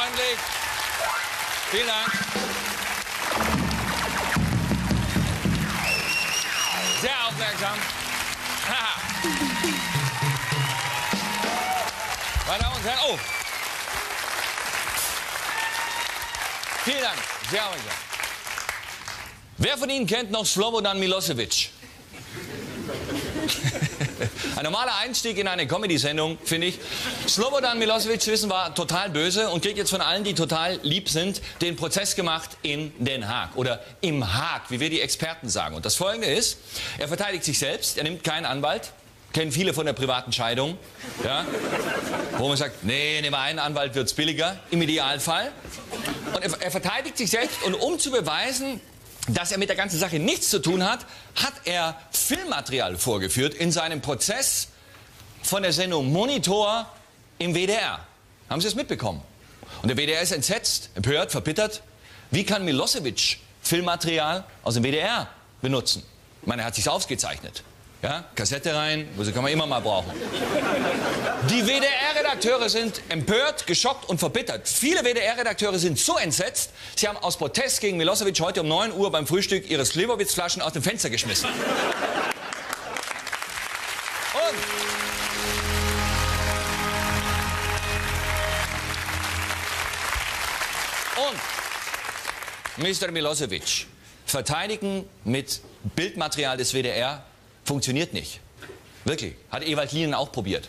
freundlich. Vielen Dank. Sehr aufmerksam. Meine Damen und Herren, oh. Vielen Dank, sehr aufmerksam. Wer von Ihnen kennt noch Slobodan Milosevic? Ein normaler Einstieg in eine Comedy-Sendung, finde ich. Slobodan Milosevic, wissen wir, total böse und kriegt jetzt von allen, die total lieb sind, den Prozess gemacht in Den Haag oder im Haag, wie wir die Experten sagen. Und das Folgende ist, er verteidigt sich selbst, er nimmt keinen Anwalt, kennen viele von der privaten Scheidung, ja, wo man sagt, nee, nehmen wir einen Anwalt, wird's billiger, im Idealfall. Und er verteidigt sich selbst und um zu beweisen, dass er mit der ganzen Sache nichts zu tun hat, hat er Filmmaterial vorgeführt in seinem Prozess von der Sendung Monitor im WDR. Haben Sie es mitbekommen? Und der WDR ist entsetzt, empört, verbittert. Wie kann Milosevic Filmmaterial aus dem WDR benutzen? Ich meine, er hat sich aufgezeichnet. Ja, Kassette rein, so kann man immer mal brauchen. Die WDR-Redakteure sind empört, geschockt und verbittert. Viele WDR-Redakteure sind so entsetzt, sie haben aus Protest gegen Milosevic heute um 9 Uhr beim Frühstück ihre Slivovitz-Flaschen aus dem Fenster geschmissen. Und Mr. Milosevic verteidigen mit Bildmaterial des WDR funktioniert nicht. Wirklich. Hat Ewald Lien auch probiert.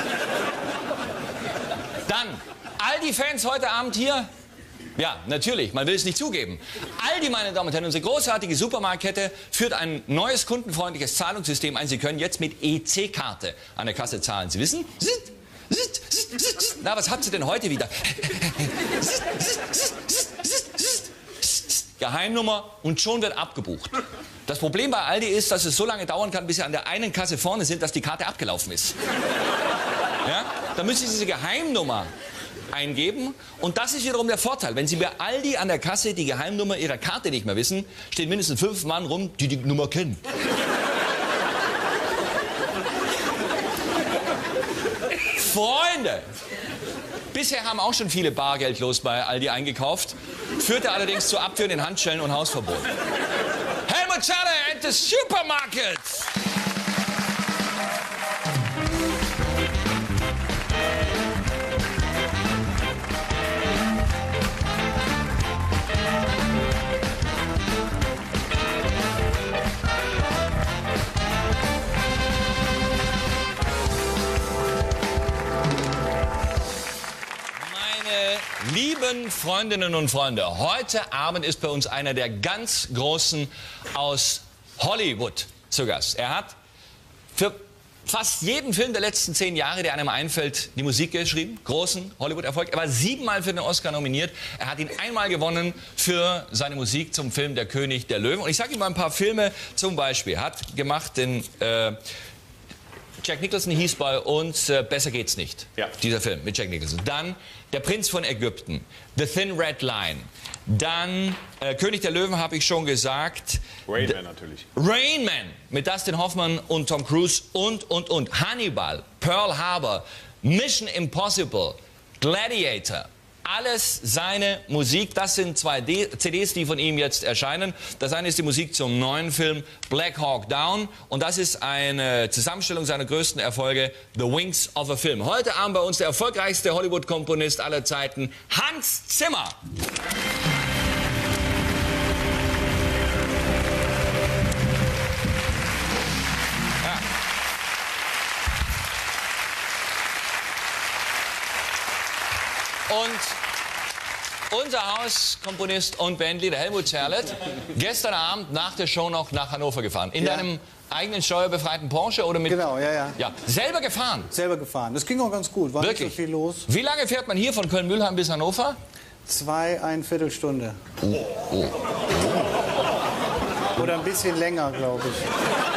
Dann, Aldi Fans heute Abend hier? Ja, natürlich, man will es nicht zugeben. Aldi, meine Damen und Herren, unsere großartige Supermarktkette führt ein neues kundenfreundliches Zahlungssystem ein. Sie können jetzt mit EC-Karte an der Kasse zahlen. Sie wissen? Na, was habt ihr denn heute wieder? Geheimnummer und schon wird abgebucht. Das Problem bei Aldi ist, dass es so lange dauern kann, bis Sie an der einen Kasse vorne sind, dass die Karte abgelaufen ist. Ja? Dann müssen Sie diese Geheimnummer eingeben und das ist wiederum der Vorteil. Wenn Sie bei Aldi an der Kasse die Geheimnummer Ihrer Karte nicht mehr wissen, stehen mindestens 5 Mann rum, die die Nummer kennen. Freunde! Bisher haben auch schon viele bargeldlos bei Aldi eingekauft, führte allerdings zu abführenden Handschellen und Hausverbot. Helmut Zerle and the Supermarkets! Lieben Freundinnen und Freunde, heute Abend ist bei uns einer der ganz Großen aus Hollywood zu Gast. Er hat für fast jeden Film der letzten 10 Jahre, der einem einfällt, die Musik geschrieben. Großen Hollywood-Erfolg. Er war 7-mal für den Oscar nominiert. Er hat ihn einmal gewonnen für seine Musik zum Film Der König der Löwen. Und ich sage Ihnen mal ein paar Filme zum Beispiel. Er hat gemacht den... Jack Nicholson hieß bei uns Besser geht's nicht. Ja. Dieser Film mit Jack Nicholson. Dann Der Prinz von Ägypten, The Thin Red Line. Dann König der Löwen habe ich schon gesagt. Rain Man natürlich. Rain Man mit Dustin Hoffman und Tom Cruise und. Hannibal, Pearl Harbor, Mission Impossible, Gladiator. Alles seine Musik. Das sind 2 CDs, die von ihm jetzt erscheinen. Das eine ist die Musik zum neuen Film Black Hawk Down. Und das ist eine Zusammenstellung seiner größten Erfolge, The Wings of a Film. Heute Abend bei uns der erfolgreichste Hollywood-Komponist aller Zeiten, Hans Zimmer. Und unser Hauskomponist und Bandleader Helmut Zerlett, gestern Abend nach der Show noch nach Hannover gefahren. In deinem eigenen steuerbefreiten Porsche oder mit... Genau, ja. Selber gefahren? Selber gefahren. Das ging auch ganz gut, war wirklich nicht so viel los. Wie lange fährt man hier von Köln-Mühlheim bis Hannover? 2,25 Stunden. Oder ein bisschen länger, glaube ich.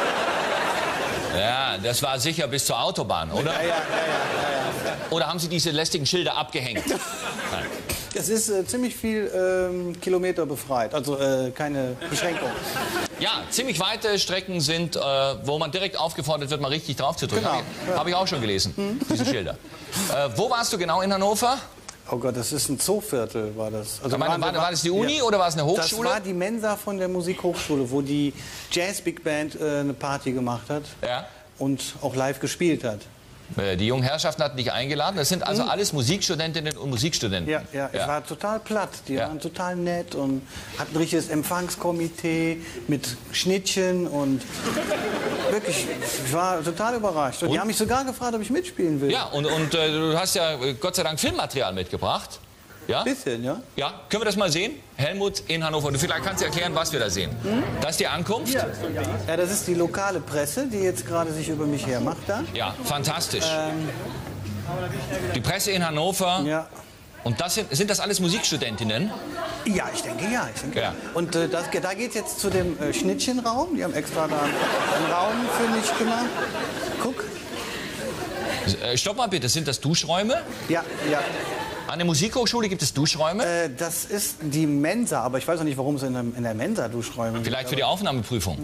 Ja, das war sicher bis zur Autobahn, oder? Ja. Oder haben Sie diese lästigen Schilder abgehängt? Nein. Es ist ziemlich viel Kilometer befreit, also keine Beschränkung. Ja, ziemlich weite Strecken sind, wo man direkt aufgefordert wird, mal richtig drauf zu drücken. Genau. Habe ich auch schon gelesen, diese Schilder. Wo warst du genau in Hannover? Oh Gott, das ist ein Zooviertel, war das. Also war das die Uni oder war es eine Hochschule? Das war die Mensa von der Musikhochschule, wo die Jazz-Big Band eine Party gemacht hat und auch live gespielt hat. Die jungen Herrschaften hatten dich eingeladen. Das sind also alles Musikstudentinnen und Musikstudenten. Ja, es war total platt. Die waren total nett und hatten ein richtiges Empfangskomitee mit Schnittchen und wirklich, ich war total überrascht. Und die haben mich sogar gefragt, ob ich mitspielen will. Ja, und du hast ja Gott sei Dank Filmmaterial mitgebracht. Ja? Bisschen, ja. Ja, können wir das mal sehen? Helmut in Hannover. Du vielleicht kannst du erklären, was wir da sehen. Das ist die Ankunft. Ja, das ist die lokale Presse, die jetzt gerade sich über mich hermacht da. Ja, fantastisch. Die Presse in Hannover. Ja. Und sind das alles Musikstudentinnen? Ja, ich denke ja. Ja. Und da geht es jetzt zu dem Schnittchenraum. Die haben extra da einen Raum für mich gemacht. Guck. Stopp mal bitte, sind das Duschräume? Ja. An der Musikhochschule gibt es Duschräume? Das ist die Mensa, aber ich weiß auch nicht, warum es in der Mensa Duschräume gibt. Vielleicht für die Aufnahmeprüfung.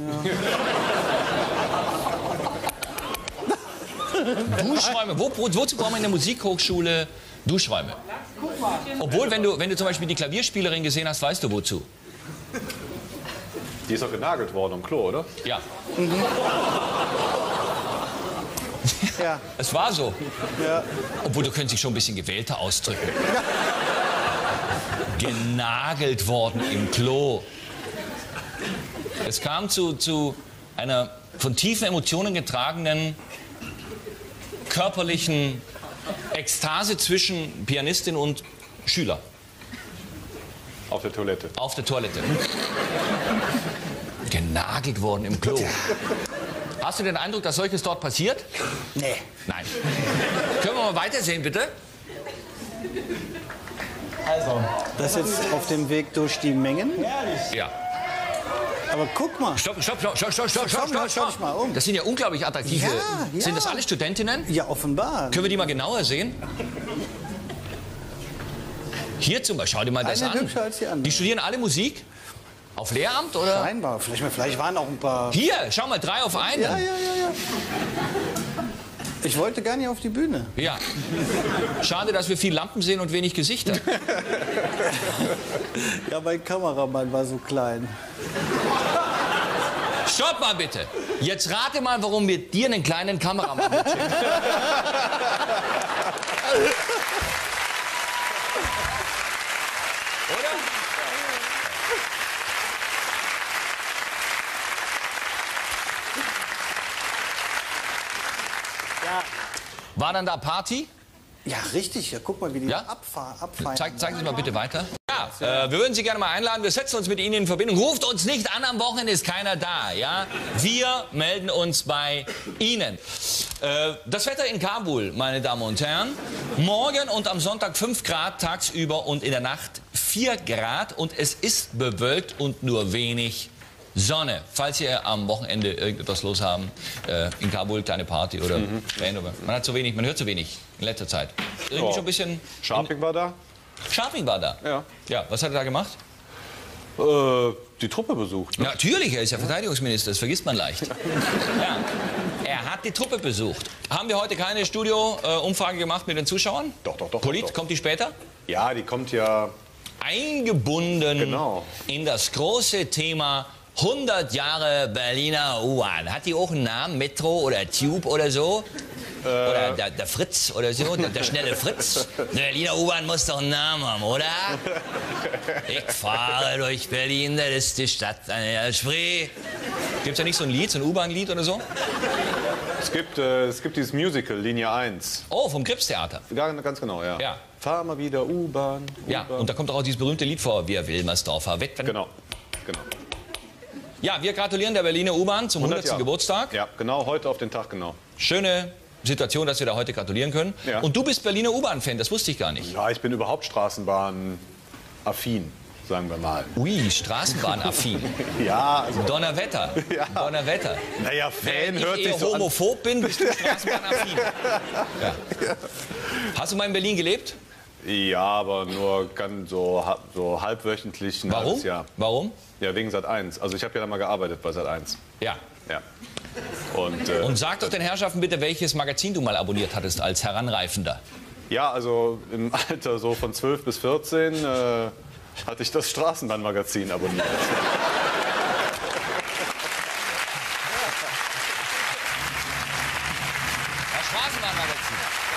Ja. Duschräume. Wozu brauchen wir in der Musikhochschule Duschräume? Obwohl, wenn du zum Beispiel die Klavierspielerin gesehen hast, weißt du wozu. Die ist doch genagelt worden am Klo, oder? Ja. Ja. Es war so. Ja. Obwohl, du könntest dich schon ein bisschen gewählter ausdrücken. Ja. Genagelt worden im Klo. Es kam zu einer von tiefen Emotionen getragenen körperlichen Ekstase zwischen Pianistin und Schüler. Auf der Toilette. Auf der Toilette. Genagelt worden im Klo. Hast du den Eindruck, dass solches dort passiert? Nee. Nein. Können wir mal weitersehen, bitte? Also, das ist jetzt auf dem Weg durch die Mengen. Ja. Aber guck mal. Stopp. Schau dich mal um. Das sind ja unglaublich attraktive. Ja. Sind das alle Studentinnen? Ja, offenbar. Können wir die mal genauer sehen? Hier zum Beispiel, schau dir mal das Eine an. hübscher als die andere. Die studieren alle Musik? Auf Lehramt oder? Scheinbar. Vielleicht waren auch ein paar. Hier, schau mal, 3 auf einen. Ja. Ich wollte gar nicht auf die Bühne. Ja. Schade, dass wir viel Lampen sehen und wenig Gesichter. Ja, mein Kameramann war so klein. Stopp mal bitte. Jetzt rate mal, warum wir dir einen kleinen Kameramann mitschicken. Oder? Ja. War dann da Party? Ja, richtig. Ja, guck mal, wie die Ja? abfeiern. Zeigen Sie mal bitte weiter. Ja, wir würden Sie gerne mal einladen. Wir setzen uns mit Ihnen in Verbindung. Ruft uns nicht an, am Wochenende ist keiner da. Ja? Wir melden uns bei Ihnen. Das Wetter in Kabul, meine Damen und Herren. Morgen und am Sonntag 5 Grad tagsüber und in der Nacht 4 Grad. Und es ist bewölkt und nur wenig Sonne. Falls Sie am Wochenende irgendetwas los haben, in Kabul, kleine Party oder man hat zu wenig, man hört zu wenig in letzter Zeit. Irgendwie schon ein bisschen. Scharping war da? Scharping war da? Ja. Ja, was hat er da gemacht? Die Truppe besucht. Ne? Natürlich, er ist ja Verteidigungsminister, das vergisst man leicht. Ja, er hat die Truppe besucht. Haben wir heute keine Studio-Umfrage gemacht mit den Zuschauern? Doch. Polit, kommt die später? Ja, die kommt ja. Eingebunden in das große Thema 100 Jahre Berliner U-Bahn. Hat die auch einen Namen? Metro oder Tube oder so? Oder der Fritz oder so? Der schnelle Fritz? Eine Berliner U-Bahn muss doch einen Namen haben, oder? Ich fahre durch Berlin, das ist die Stadt an der Spree. Gibt's ja nicht so ein Lied, so ein U-Bahn-Lied oder so? Es gibt dieses Musical, Linie 1. Oh, vom Kripstheater. Ganz genau, ja. Fahr mal wieder U-Bahn. Ja, und da kommt auch dieses berühmte Lied vor, Wir Wilmersdorfer Wetten. Genau. Ja, wir gratulieren der Berliner U-Bahn zum 100. Geburtstag. Ja, genau, heute auf den Tag genau. Schöne Situation, dass wir da heute gratulieren können. Ja. Und du bist Berliner U-Bahn-Fan, das wusste ich gar nicht. Ja, ich bin überhaupt Straßenbahn-affin, sagen wir mal. Ui, Straßenbahn-affin. Ja, also. Donnerwetter. Ja. Donnerwetter. Naja, Wenn Fan hört ich sich eher so an. homophob bin, bist du Straßenbahn-affin. Ja. Hast du mal in Berlin gelebt? Ja, aber nur ganz so halbwöchentlich ein halbes Jahr. Warum? Ja, wegen Sat.1. Also ich habe ja da mal gearbeitet bei Sat.1. Ja. Und sag doch den Herrschaften bitte, welches Magazin du mal abonniert hattest als Heranreifender. Ja, also im Alter so von 12 bis 14 hatte ich das Straßenbahnmagazin abonniert. Das Straßenbahnmagazin.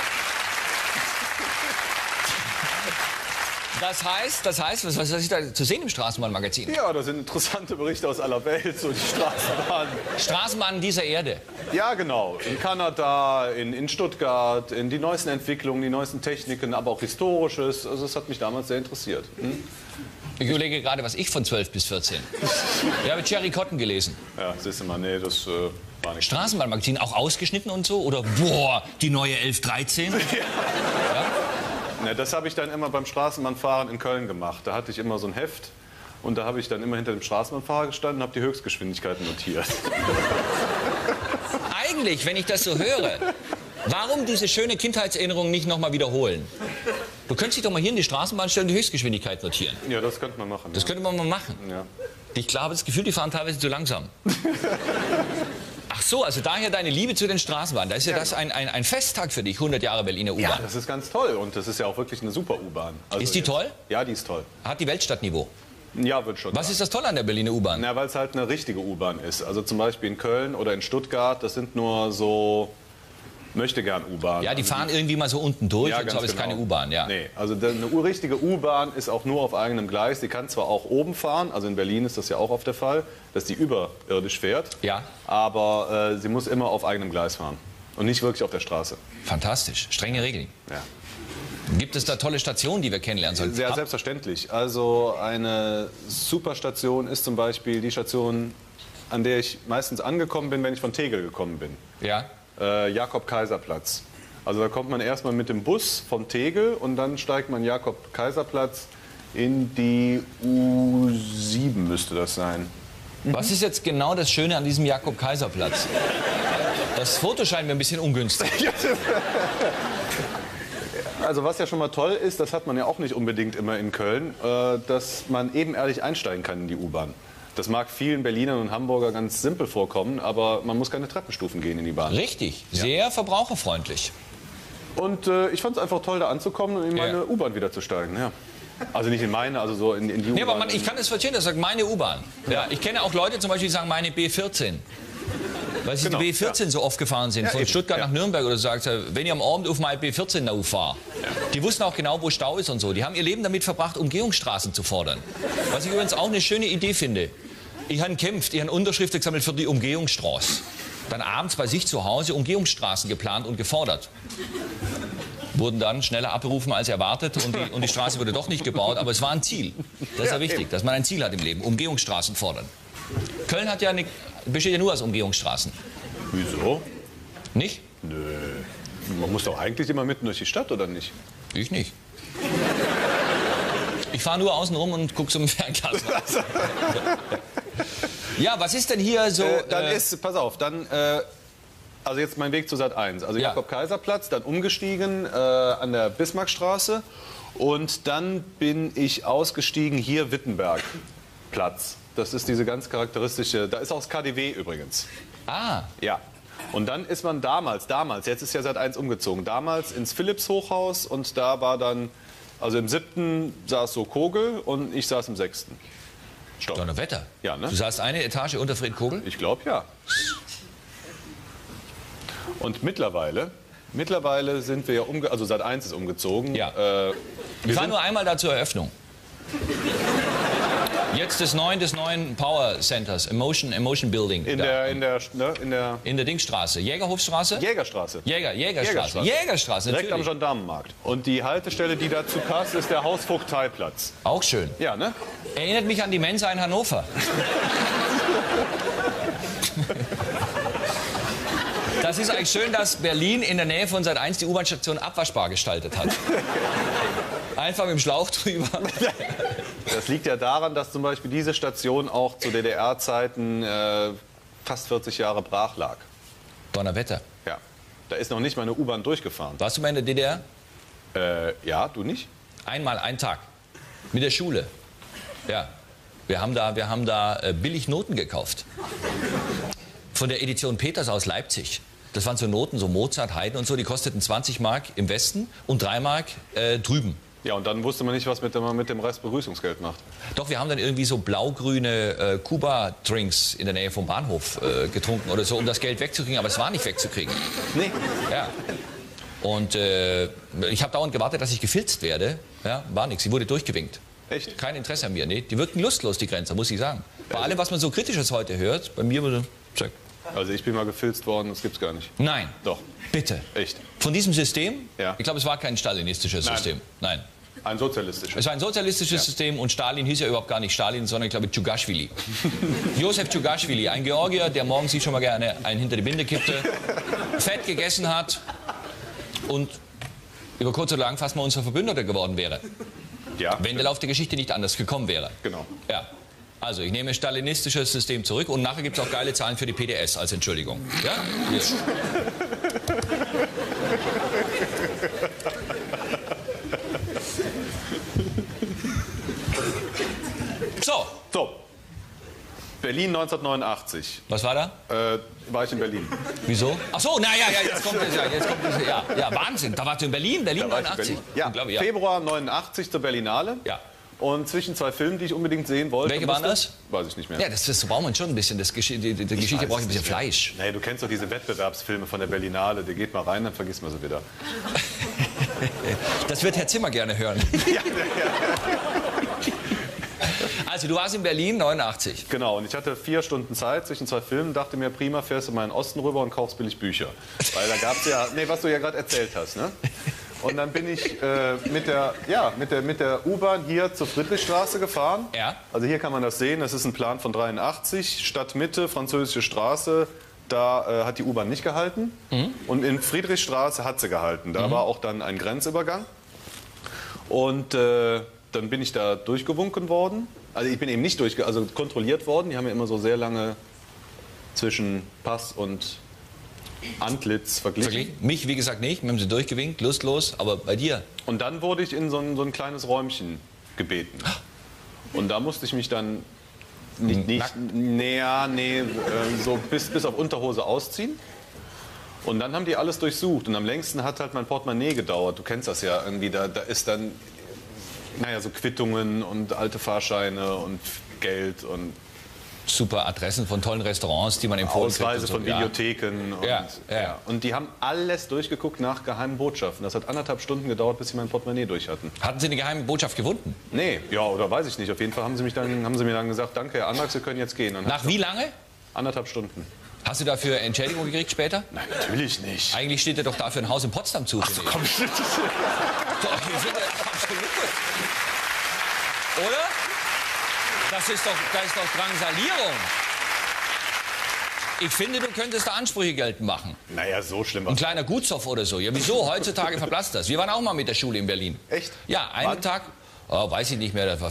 Das heißt, was ist da zu sehen im Straßenbahnmagazin? Ja, da sind interessante Berichte aus aller Welt, so die Straßenbahn. Straßenbahnen dieser Erde. Ja, genau. In Kanada, in Stuttgart, in die neuesten Entwicklungen, die neuesten Techniken, aber auch Historisches. Also das hat mich damals sehr interessiert. Ich überlege gerade, was ich von 12 bis 14. Ich habe Jerry Cotton gelesen. Ja, siehst du mal, nee, das war nicht. Straßenbahnmagazin, auch ausgeschnitten und so? Oder, boah, die neue 1113? Ja, das habe ich dann immer beim Straßenbahnfahren in Köln gemacht. Da hatte ich immer so ein Heft und da habe ich dann immer hinter dem Straßenbahnfahrer gestanden und habe die Höchstgeschwindigkeiten notiert. Eigentlich, wenn ich das so höre, warum diese schöne Kindheitserinnerung nicht nochmal wiederholen? Du könntest dich doch mal hier in die Straßenbahn stellen und die Höchstgeschwindigkeit notieren. Ja, das könnte man machen. Das könnte man mal machen. Ja. Ich habe das Gefühl, die fahren teilweise zu langsam. Ach so, also daher deine Liebe zu den Straßenbahnen. Da ist ja, das ein Festtag für dich, 100 Jahre Berliner U-Bahn. Ja, das ist ganz toll und das ist ja auch wirklich eine super U-Bahn. Also ist die toll? Ja, die ist toll. Hat die Weltstadtniveau? Ja, wird schon. Was ist das Tolle an der Berliner U-Bahn? Na, weil es halt eine richtige U-Bahn ist. Also zum Beispiel in Köln oder in Stuttgart, das sind nur so Möchtegern-U-Bahn. Ja, die fahren irgendwie mal so unten durch Ja, und so, aber ganz es ist keine genau. U-Bahn, ja. Nee, also eine richtige U-Bahn ist auch nur auf eigenem Gleis. Die kann zwar auch oben fahren, also in Berlin ist das ja auch oft der Fall, dass die überirdisch fährt. Ja. Aber sie muss immer auf eigenem Gleis fahren und nicht wirklich auf der Straße. Fantastisch, strenge Regeln. Ja. Gibt es da tolle Stationen, die wir kennenlernen sollen? Sehr selbstverständlich. Also eine super Station ist zum Beispiel die Station, an der ich meistens angekommen bin, wenn ich von Tegel gekommen bin. Ja. Jakob-Kaiser-Platz. Also da kommt man erstmal mit dem Bus vom Tegel und dann steigt man Jakob-Kaiser-Platz in die U7 müsste das sein. Was ist jetzt genau das Schöne an diesem Jakob-Kaiser-Platz? Das Foto scheint mir ein bisschen ungünstig. Also was ja schon mal toll ist, das hat man ja auch nicht unbedingt immer in Köln, dass man ebenerdig einsteigen kann in die U-Bahn. Das mag vielen Berlinern und Hamburger ganz simpel vorkommen, aber man muss keine Treppenstufen gehen in die Bahn. Richtig, sehr verbraucherfreundlich. Und ich fand es einfach toll, da anzukommen und in meine U-Bahn wieder zu steigen. Ja. Also nicht in meine, also so in die U-Bahn. Nee, aber ich kann es verstehen, das sagt meine U-Bahn. Ja, ich kenne auch Leute zum Beispiel, die sagen meine B14. Weil sie Genau, die B14 so oft gefahren sind, von eben, Stuttgart nach Nürnberg oder so, sagt, wenn ihr am Abend auf meine B14 nach fahrt. Die wussten auch genau, wo Stau ist und so. Die haben ihr Leben damit verbracht, Umgehungsstraßen zu fordern. Was ich übrigens auch eine schöne Idee finde. Ich habe gekämpft, ich habe Unterschriften gesammelt für die Umgehungsstraße. Dann abends bei sich zu Hause Umgehungsstraßen geplant und gefordert. Wurden dann schneller abberufen als erwartet und die Straße wurde doch nicht gebaut, aber es war ein Ziel. Das ist ja wichtig, dass man ein Ziel hat im Leben, Umgehungsstraßen fordern. Köln hat ja besteht ja nur aus Umgehungsstraßen. Wieso? Nicht? Nö. Man muss doch eigentlich immer mitten durch die Stadt, oder nicht? Ich nicht. Ich fahre nur außen rum und gucke so im Fernglas. Ja, was ist denn hier so... pass auf, dann... Also jetzt mein Weg zu Sat 1. Also Ja. Jakob-Kaiser-Platz, dann umgestiegen an der Bismarckstraße und dann bin ich ausgestiegen hier Wittenberg-Platz. Das ist diese ganz charakteristische, da ist auch das KaDeWe übrigens. Ah, Ja. Und dann ist man damals, jetzt ist ja Sat 1 umgezogen, damals ins Philips-Hochhaus und da war dann, also im 7. saß so Kogel und ich saß im 6. Stock. Donnerwetter. Ja, ne? Du saßt eine Etage unter Fred Kogel? Ich glaube, ja. Und mittlerweile sind wir ja also Sat 1 ist umgezogen. Ja. Wir Ich war sind, nur einmal da zur Eröffnung. Jetzt des neuen Power Centers, Emotion Building. in der In der Dingstraße, Jägerhofstraße? Jägerstraße. Jägerstraße. Jägerstraße, Direkt am natürlich. Gendarmenmarkt. Und die Haltestelle, die dazu passt, ist der Hausvogteiplatz. Auch schön. Ja, ne? Erinnert mich an die Mensa in Hannover. Das ist eigentlich schön, dass Berlin in der Nähe von Sat 1 die U-Bahn-Station abwaschbar gestaltet hat. Einfach mit dem Schlauch drüber. Das liegt ja daran, dass zum Beispiel diese Station auch zu DDR-Zeiten fast 40 Jahre brach lag. Donnerwetter. Ja. Da ist noch nicht mal eine U-Bahn durchgefahren. Warst du mal in der DDR? Ja, du nicht? Einmal, einen Tag. Mit der Schule. Ja. Wir haben da billig Noten gekauft. Von der Edition Peters aus Leipzig. Das waren so Noten, so Mozart, Haydn und so, die kosteten 20 Mark im Westen und 3 Mark drüben. Ja, und dann wusste man nicht, was man mit dem Rest Begrüßungsgeld macht. Doch, wir haben dann irgendwie so blau-grüne Kuba-Drinks in der Nähe vom Bahnhof getrunken oder so, um das Geld wegzukriegen, aber es war nicht wegzukriegen. Nee. Ja. Und ich habe dauernd gewartet, dass ich gefilzt werde. Ja, war nichts, sie wurde durchgewinkt. Echt? Kein Interesse an mir, nee. Die wirkten lustlos, die Grenzer, muss ich sagen. Bei allem, was man so Kritisches heute hört, bei mir wurde... Check. Also ich bin mal gefilzt worden, das gibt's gar nicht. Nein. Doch. Bitte. Echt? Von diesem System? Ja. Ich glaube, es war kein stalinistisches System. Nein. Ein sozialistisches. Es war ein sozialistisches System und Stalin hieß ja überhaupt gar nicht Stalin, sondern ich glaube Djugaschwili. Josef Djugaschwili, ein Georgier, der morgens sich schon mal gerne einen hinter die Binde kippte, fett gegessen hat und über kurz oder lang fast mal unser Verbündeter geworden wäre. Ja. Wenn der Lauf der Geschichte nicht anders gekommen wäre. Genau. Ja. Also, ich nehme stalinistisches System zurück und nachher gibt es auch geile Zahlen für die PDS als Entschuldigung. Ja? Yes. So. Berlin 1989. Was war da? War ich in Berlin. Wieso? Ach so, naja, ja, jetzt kommt es. Ja, Wahnsinn. Da warst du in Berlin, Berlin 89. Ja, Unglaublich, ja. Februar 89 zur Berlinale. Ja. Und zwischen zwei Filmen, die ich unbedingt sehen wollte. Welche waren das? Weiß ich nicht mehr. Ja, das braucht man schon ein bisschen. Die Geschichte braucht ein bisschen Fleisch. Nee, du kennst doch diese Wettbewerbsfilme von der Berlinale. Der geht mal rein, dann vergisst man sie wieder. Das wird Herr Zimmer gerne hören. Ja. Also, du warst in Berlin 89. Genau, und ich hatte 4 Stunden Zeit zwischen zwei Filmen, dachte mir, prima, fährst du mal in den Osten rüber und kaufst billig Bücher. Weil da gab es ja, nee, was du ja gerade erzählt hast, ne? Und dann bin ich mit der U-Bahn hier zur Friedrichstraße gefahren. Ja. Also hier kann man das sehen, das ist ein Plan von 83, Stadtmitte, Französische Straße. Da hat die U-Bahn nicht gehalten. Und in Friedrichstraße hat sie gehalten. Da war auch dann ein Grenzübergang. Und dann bin ich da durchgewunken worden. Also ich bin eben nicht kontrolliert worden. Die haben ja immer so sehr lange zwischen Pass und Antlitz verglichen. Mich, wie gesagt, nicht. Wir haben sie durchgewinkt, lustlos. Aber bei dir? Und dann wurde ich in so ein kleines Räumchen gebeten. Und da musste ich mich dann so bis auf Unterhose ausziehen. Und dann haben die alles durchsucht. Und am längsten hat halt mein Portemonnaie gedauert. Du kennst das ja irgendwie. Da ist dann, naja, so Quittungen und alte Fahrscheine und Geld und super Adressen von tollen Restaurants, die man empfohlen kriegt. Ausweise von Videotheken. Ja. Und die haben alles durchgeguckt nach geheimen Botschaften. Das hat 1,5 Stunden gedauert, bis sie mein Portemonnaie durch hatten. Hatten Sie eine geheime Botschaft gefunden? Nee, ja, oder weiß ich nicht. Auf jeden Fall haben sie mir dann gesagt, danke, Herr Anwachs, Sie können jetzt gehen. Nach wie lange? 1,5 Stunden. Hast du dafür Entschädigung gekriegt später? Nein, natürlich nicht. Eigentlich steht dir doch dafür ein Haus in Potsdam zu. Ach so, komm, stimmt. Doch, wir sind ja absolut. Oder? Das ist doch Drangsalierung. Ich finde, du könntest da Ansprüche geltend machen. Naja, so schlimm. Ein kleiner Gutshof oder so. Ja, wieso? Heutzutage verblasst das. Wir waren auch mal mit der Schule in Berlin. Echt? Ja, einen Tag, weiß ich nicht mehr, das war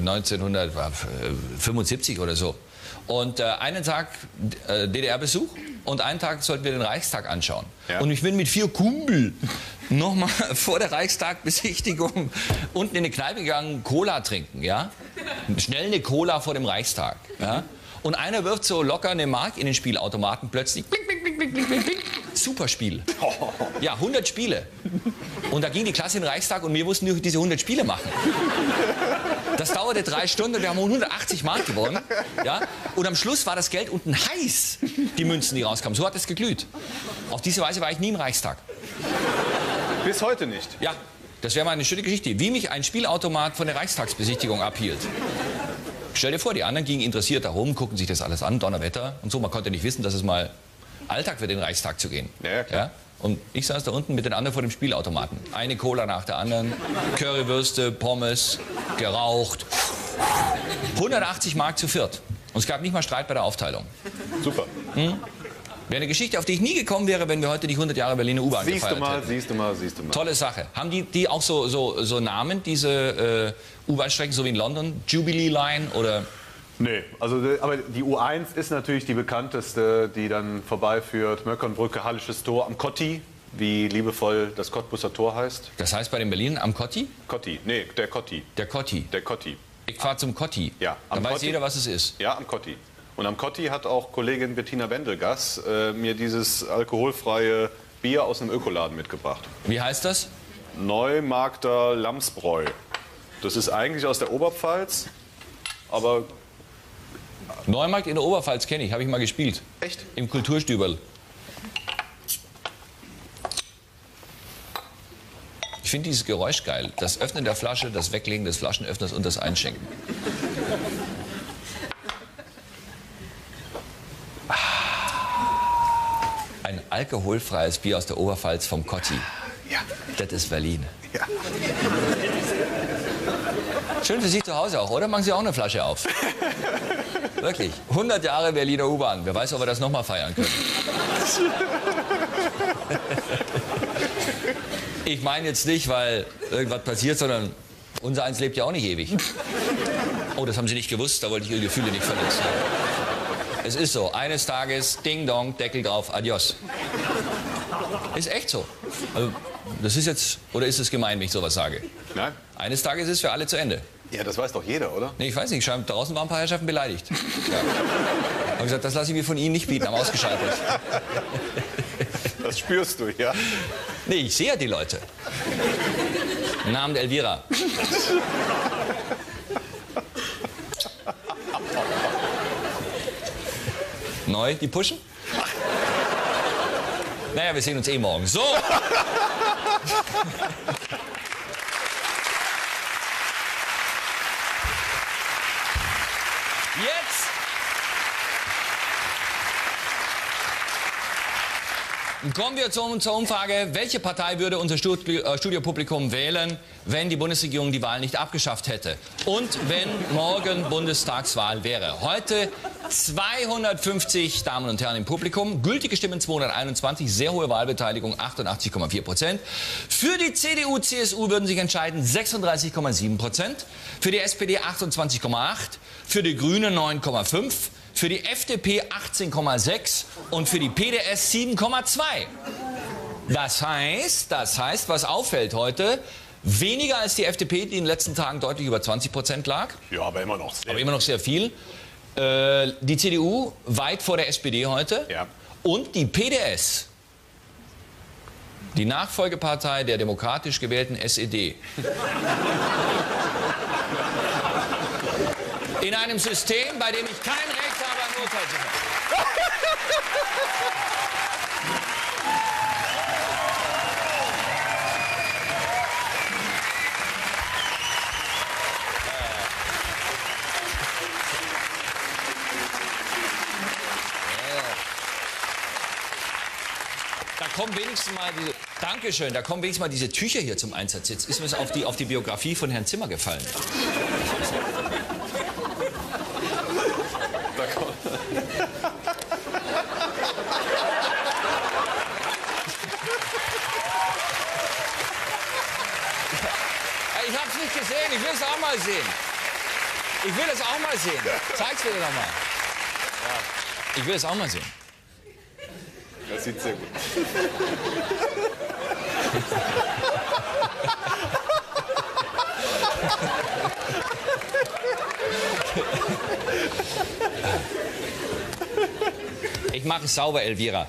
1975 oder so. Und einen Tag DDR-Besuch und einen Tag sollten wir den Reichstag anschauen. Ja. Und ich bin mit 4 Kumpel nochmal vor der Reichstag-Besichtigung unten in eine Kneipe gegangen, Cola trinken, ja? Schnell eine Cola vor dem Reichstag, ja? Und einer wirft so locker eine Mark in den Spielautomaten, plötzlich bling, bling, bling, bling, bling, bling, bling. Super Spiel. Ja, 100 Spiele. Und da ging die Klasse in den Reichstag und wir mussten diese 100 Spiele machen. Das dauerte 3 Stunden, wir haben 180 Mark gewonnen. Ja? Und am Schluss war das Geld unten heiß, die Münzen, die rauskamen. So hat es geglüht. Auf diese Weise war ich nie im Reichstag. Bis heute nicht. Ja, das wäre mal eine schöne Geschichte. Wie mich ein Spielautomat von der Reichstagsbesichtigung abhielt. Stell dir vor, die anderen gingen interessiert da rum, gucken sich das alles an, Donnerwetter und so. Man konnte nicht wissen, dass es mal Alltag wird, in den Reichstag zu gehen. Ja, klar. Ja? Und ich saß da unten mit den anderen vor dem Spielautomaten. Eine Cola nach der anderen, Currywürste, Pommes, geraucht. 180 Mark zu viert. Und es gab nicht mal Streit bei der Aufteilung. Super. Wäre eine Geschichte, auf die ich nie gekommen wäre, wenn wir heute nicht 100 Jahre Berliner U-Bahn gefeiert hätten. Siehst du mal. Tolle Sache. Haben die auch so Namen, diese U-Bahn-Strecken, so wie in London? Jubilee Line oder... Nee, aber die U1 ist natürlich die bekannteste, die dann vorbeiführt. Möckernbrücke, Hallisches Tor am Kotti, wie liebevoll das Cottbusser Tor heißt. Das heißt bei den Berlinern am Kotti? Kotti, nee, der Kotti. Der Kotti. Der Kotti. Ich fahre zum Kotti. Ja, am Dann weiß Kotti. jeder, was es ist. Ja, am Kotti. Und am Kotti hat auch Kollegin Bettina Wendelgass mir dieses alkoholfreie Bier aus einem Ökoladen mitgebracht. Wie heißt das? Neumarkter Lamsbräu. Das ist eigentlich aus der Oberpfalz, aber... Neumarkt in der Oberpfalz kenne ich, habe ich mal gespielt. Echt? Im Kulturstüberl. Ich finde dieses Geräusch geil. Das Öffnen der Flasche, das Weglegen des Flaschenöffners und das Einschenken. Ein alkoholfreies Bier aus der Oberpfalz vom Kotti. Ja. Das ist Berlin. Ja. Schön für Sie zu Hause auch, oder? Machen Sie auch eine Flasche auf. Wirklich. 100 Jahre Berliner U-Bahn. Wer weiß, ob wir das nochmal feiern können. Ich meine jetzt nicht, weil irgendwas passiert, sondern unser Eins lebt ja auch nicht ewig. Oh, das haben Sie nicht gewusst, da wollte ich Ihre Gefühle nicht verletzen. Es ist so, eines Tages, Ding Dong, Deckel drauf, adios. Ist echt so. Also, das ist jetzt, oder ist es gemein, wenn ich sowas sage? Nein? Eines Tages ist für alle zu Ende. Ja, das weiß doch jeder, oder? Nee, ich weiß nicht, draußen waren ein paar Herrschaften beleidigt. Ja. Haben gesagt, das lasse ich mir von Ihnen nicht bieten, haben ausgeschaltet. Das spürst du, ja? Nee, ich sehe ja die Leute. Namen Elvira. Neu, die pushen? Naja, wir sehen uns eh morgen. So! Jetzt kommen wir zur Umfrage. Welche Partei würde unser Studiopublikum wählen, wenn die Bundesregierung die Wahl nicht abgeschafft hätte? Und wenn morgen Bundestagswahl wäre? Heute 250 Damen und Herren im Publikum. Gültige Stimmen 221, sehr hohe Wahlbeteiligung 88,4%. Für die CDU, CSU würden sich entscheiden 36,7%. Für die SPD 28,8%. Für die Grünen 9,5%. Für die FDP 18,6 und für die PDS 7,2. Das heißt, was auffällt heute, weniger als die FDP, die in den letzten Tagen deutlich über 20% lag. Ja, aber immer noch sehr. Aber immer noch sehr viel. Die CDU weit vor der SPD heute. Ja. Und die PDS, die Nachfolgepartei der demokratisch gewählten SED. In einem System, bei dem ich kein Recht habe, ein Urteil zu fällen. Da kommen wenigstens mal diese, Dankeschön, da kommen wenigstens mal diese Tücher hier zum Einsatz. Jetzt ist mir es auf die Biografie von Herrn Zimmer gefallen. Ich hab's nicht gesehen, ich will es auch mal sehen. Ich will es auch mal sehen. Zeig's mir doch mal. Ich will es auch mal sehen. Das sieht sehr gut. Ich mache es sauber, Elvira.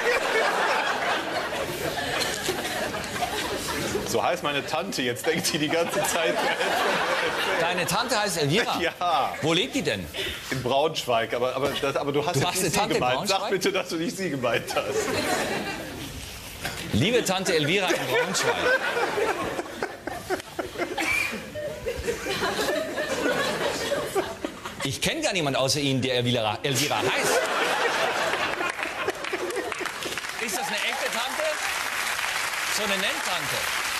So heißt meine Tante, jetzt denkt sie die ganze Zeit. Deine Tante heißt Elvira? Ja. Wo lebt die denn? In Braunschweig, aber du hast Du jetzt hast nicht eine sie Tante in gemeint. Braunschweig? Sag bitte, dass du nicht sie gemeint hast. Liebe Tante Elvira in Braunschweig. Ich kenne gar niemanden außer Ihnen, der Elvira heißt. Ist das eine echte Tante? So eine Nenntante?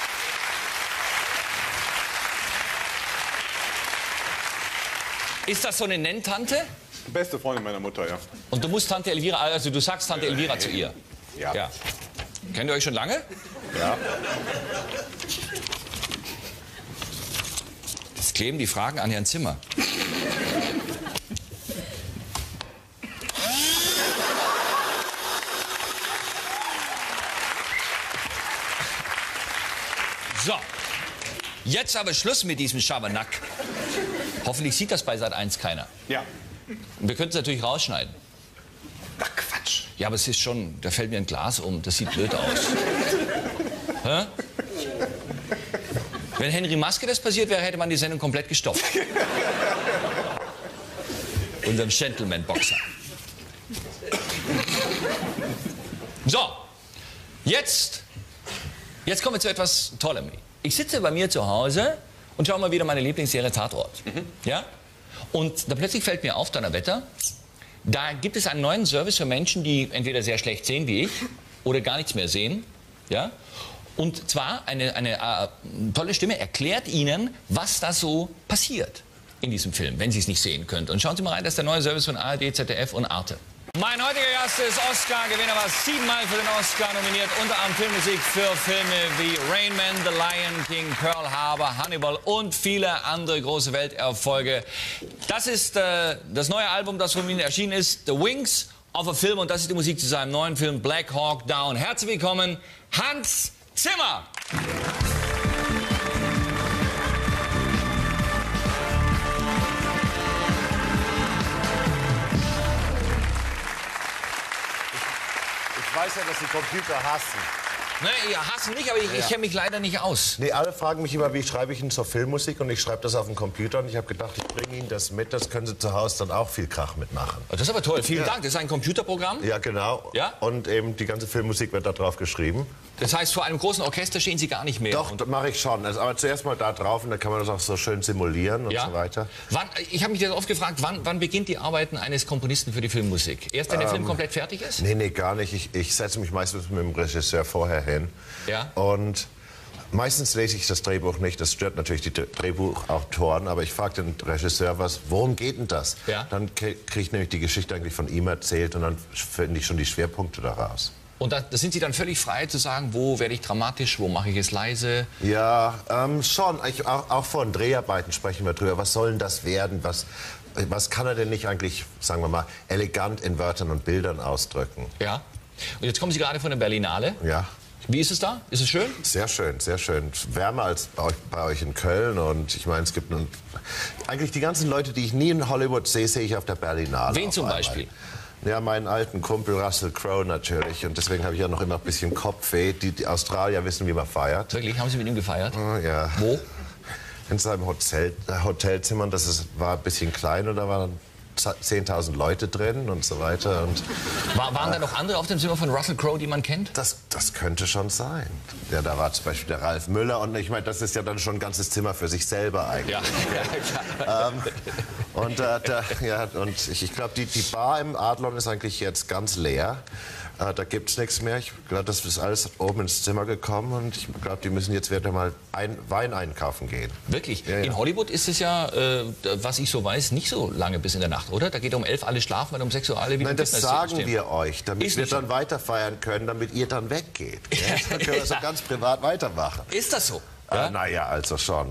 Ist das so eine Nenntante? Beste Freundin meiner Mutter, ja. Und du musst Tante Elvira, also du sagst Tante Elvira zu ihr? Ja. Ja. Kennt ihr euch schon lange? Ja. Jetzt kleben die Fragen an Herrn Zimmer. So, jetzt aber Schluss mit diesem Schabernack. Hoffentlich sieht das bei Sat.1 keiner. Ja. Wir könnten es natürlich rausschneiden. Ach, Quatsch. Ja, aber es ist schon, da fällt mir ein Glas um, das sieht blöd aus. Hä? Wenn Henry Maske das passiert wäre, hätte man die Sendung komplett gestoppt. Unseren Gentleman-Boxer. So, jetzt kommen wir zu etwas Tollem. Ich sitze bei mir zu Hause und schaue mal wieder meine Lieblingsserie Tatort. Ja? Und da plötzlich fällt mir auf, Donnerwetter, da gibt es einen neuen Service für Menschen, die entweder sehr schlecht sehen wie ich oder gar nichts mehr sehen. Ja? Und zwar eine tolle Stimme erklärt Ihnen, was da so passiert in diesem Film, wenn Sie es nicht sehen können. Und schauen Sie mal rein, das ist der neue Service von ARD, ZDF und Arte. Mein heutiger Gast ist Oscar-Gewinner, war 7-mal für den Oscar nominiert, unter anderem Filmmusik für Filme wie Rain Man, The Lion King, Pearl Harbor, Hannibal und viele andere große Welterfolge. Das ist das neue Album, das von Ihnen erschienen ist, The Wings of a Film, und das ist die Musik zu seinem neuen Film Black Hawk Down. Herzlich willkommen, Hans Zimmer! Ich weiß ja, dass Sie Computer hassen. Ne, ihr hassen nicht, aber ich kenne mich leider nicht aus. Nee, alle fragen mich immer, wie schreibe ich denn zur Filmmusik? Und ich schreibe das auf dem Computer. Und ich habe gedacht, ich bringe Ihnen das mit. Das können Sie zu Hause dann auch viel Krach mitmachen. Oh, das ist aber toll. Vielen Dank. Das ist ein Computerprogramm? Ja, genau. Ja? Und eben die ganze Filmmusik wird da drauf geschrieben. Das heißt, vor einem großen Orchester stehen Sie gar nicht mehr? Doch, das mache ich schon. Also, aber zuerst mal da drauf und dann kann man das auch so schön simulieren und so weiter. Ich habe mich jetzt oft gefragt, wann beginnt die Arbeiten eines Komponisten für die Filmmusik? Erst, wenn der Film komplett fertig ist? Nee, gar nicht. Ich setze mich meistens mit dem Regisseur vorher hin. Ja. Und meistens lese ich das Drehbuch nicht. Das stört natürlich die Drehbuchautoren. Aber ich frage den Regisseur, worum geht denn das? Ja. Dann kriege ich nämlich die Geschichte eigentlich von ihm erzählt und dann finde ich schon die Schwerpunkte daraus. Und da sind Sie dann völlig frei zu sagen, wo werde ich dramatisch, wo mache ich es leise? Ja, schon. Auch vor den Dreharbeiten sprechen wir drüber. Was soll denn das werden? Was kann er denn nicht eigentlich, sagen wir mal, elegant in Wörtern und Bildern ausdrücken? Ja. Und jetzt kommen Sie gerade von der Berlinale. Ja. Wie ist es da? Ist es schön? Sehr schön, sehr schön. Wärmer als bei euch in Köln. Und ich meine, es gibt eigentlich die ganzen Leute, die ich nie in Hollywood sehe, sehe ich auf der Berlinale. Wen zum Beispiel? Ja, meinen alten Kumpel Russell Crowe natürlich. Und deswegen habe ich ja noch immer ein bisschen Kopfweh. Die Australier wissen, wie man feiert. Wirklich? Haben Sie mit ihm gefeiert? Oh, ja. Wo? In seinem Hotelzimmer. War ein bisschen klein und da waren 10.000 Leute drin und so weiter. Und waren da noch andere auf dem Zimmer von Russell Crowe, die man kennt? das könnte schon sein. Ja, da war zum Beispiel der Ralf Müller. Und ich meine, das ist ja dann schon ein ganzes Zimmer für sich selber eigentlich. Ja. Und ich glaube, die Bar im Adlon ist eigentlich jetzt ganz leer. Da gibt es nichts mehr. Ich glaube, das ist alles oben ins Zimmer gekommen. Und ich glaube, die müssen jetzt wieder mal Wein einkaufen gehen. Wirklich? Ja, ja. In Hollywood ist es ja, was ich so weiß, nicht so lange bis in der Nacht, oder? Da geht um 11 alle schlafen, weil um 6 Uhr alle wieder Nein, das sagen wir euch, damit Ist wir nicht dann so. weiter feiern können, damit ihr dann weggeht. Ja? Dann können wir so ganz privat weitermachen. Ist das so? Ja? Naja, also schon.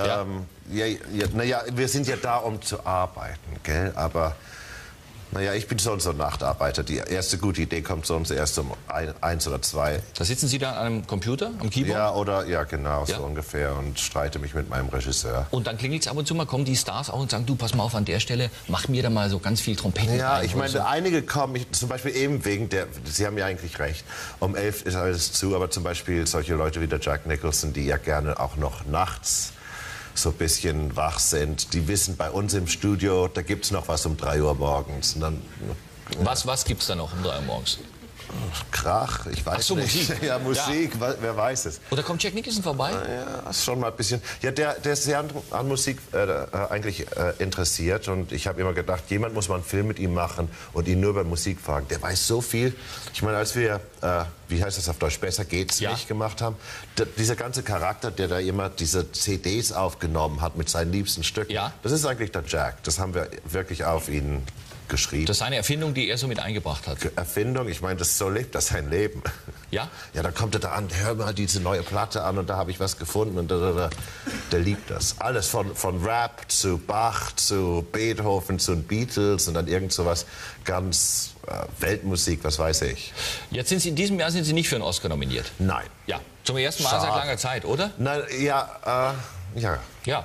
Naja, wir sind ja da, um zu arbeiten, gell? Aber naja, ich bin schon so ein Nachtarbeiter. Die erste gute Idee kommt sonst erst um 1 oder 2. Da sitzen Sie da an einem Computer, am Keyboard? Ja, genau, Ja. so ungefähr. Und streite mich mit meinem Regisseur. Und dann klingelt es ab und zu mal, kommen die Stars auch und sagen, du, pass mal auf, an der Stelle, mach mir da mal so ganz viel Trompeten Ja, rein ich oder meine, so. einige kommen, zum Beispiel eben wegen Sie haben ja eigentlich recht, um 11 ist alles zu, aber zum Beispiel solche Leute wie der Jack Nicholson, die ja gerne auch noch nachts so ein bisschen wach sind, die wissen, bei uns im Studio, da gibt es noch was um 3 Uhr morgens. Und dann, Was gibt's da noch um 3 Uhr morgens? Krach, ich weiß Ach so, nicht. Musik. Ja, Musik, wer weiß es. Oder kommt Jack Nicholson vorbei? Ja, ist schon mal ein bisschen. Ja, der ist sehr an Musik eigentlich interessiert und ich habe immer gedacht, jemand muss mal einen Film mit ihm machen und ihn nur über Musik fragen. Der weiß so viel. Ich meine, als wir, wie heißt das auf Deutsch, Besser geht's Ja. nicht gemacht haben, dieser ganze Charakter, der da immer diese CDs aufgenommen hat mit seinen liebsten Stücken, Ja. das ist eigentlich der Jack. Das haben wir wirklich auf ihn geschrieben. Das ist eine Erfindung, die er so mit eingebracht hat. Erfindung, ich meine, so lebt das sein Leben. Ja? Ja, dann kommt er da an, hör mal diese neue Platte an und da habe ich was gefunden und der liebt das. Alles von Rap zu Bach zu Beethoven zu den Beatles und dann irgend sowas ganz Weltmusik, was weiß ich. Jetzt in diesem Jahr sind Sie nicht für einen Oscar nominiert. Nein. Ja, zum ersten Mal Schade. seit langer Zeit, oder? Nein, ja, Ja. Ja.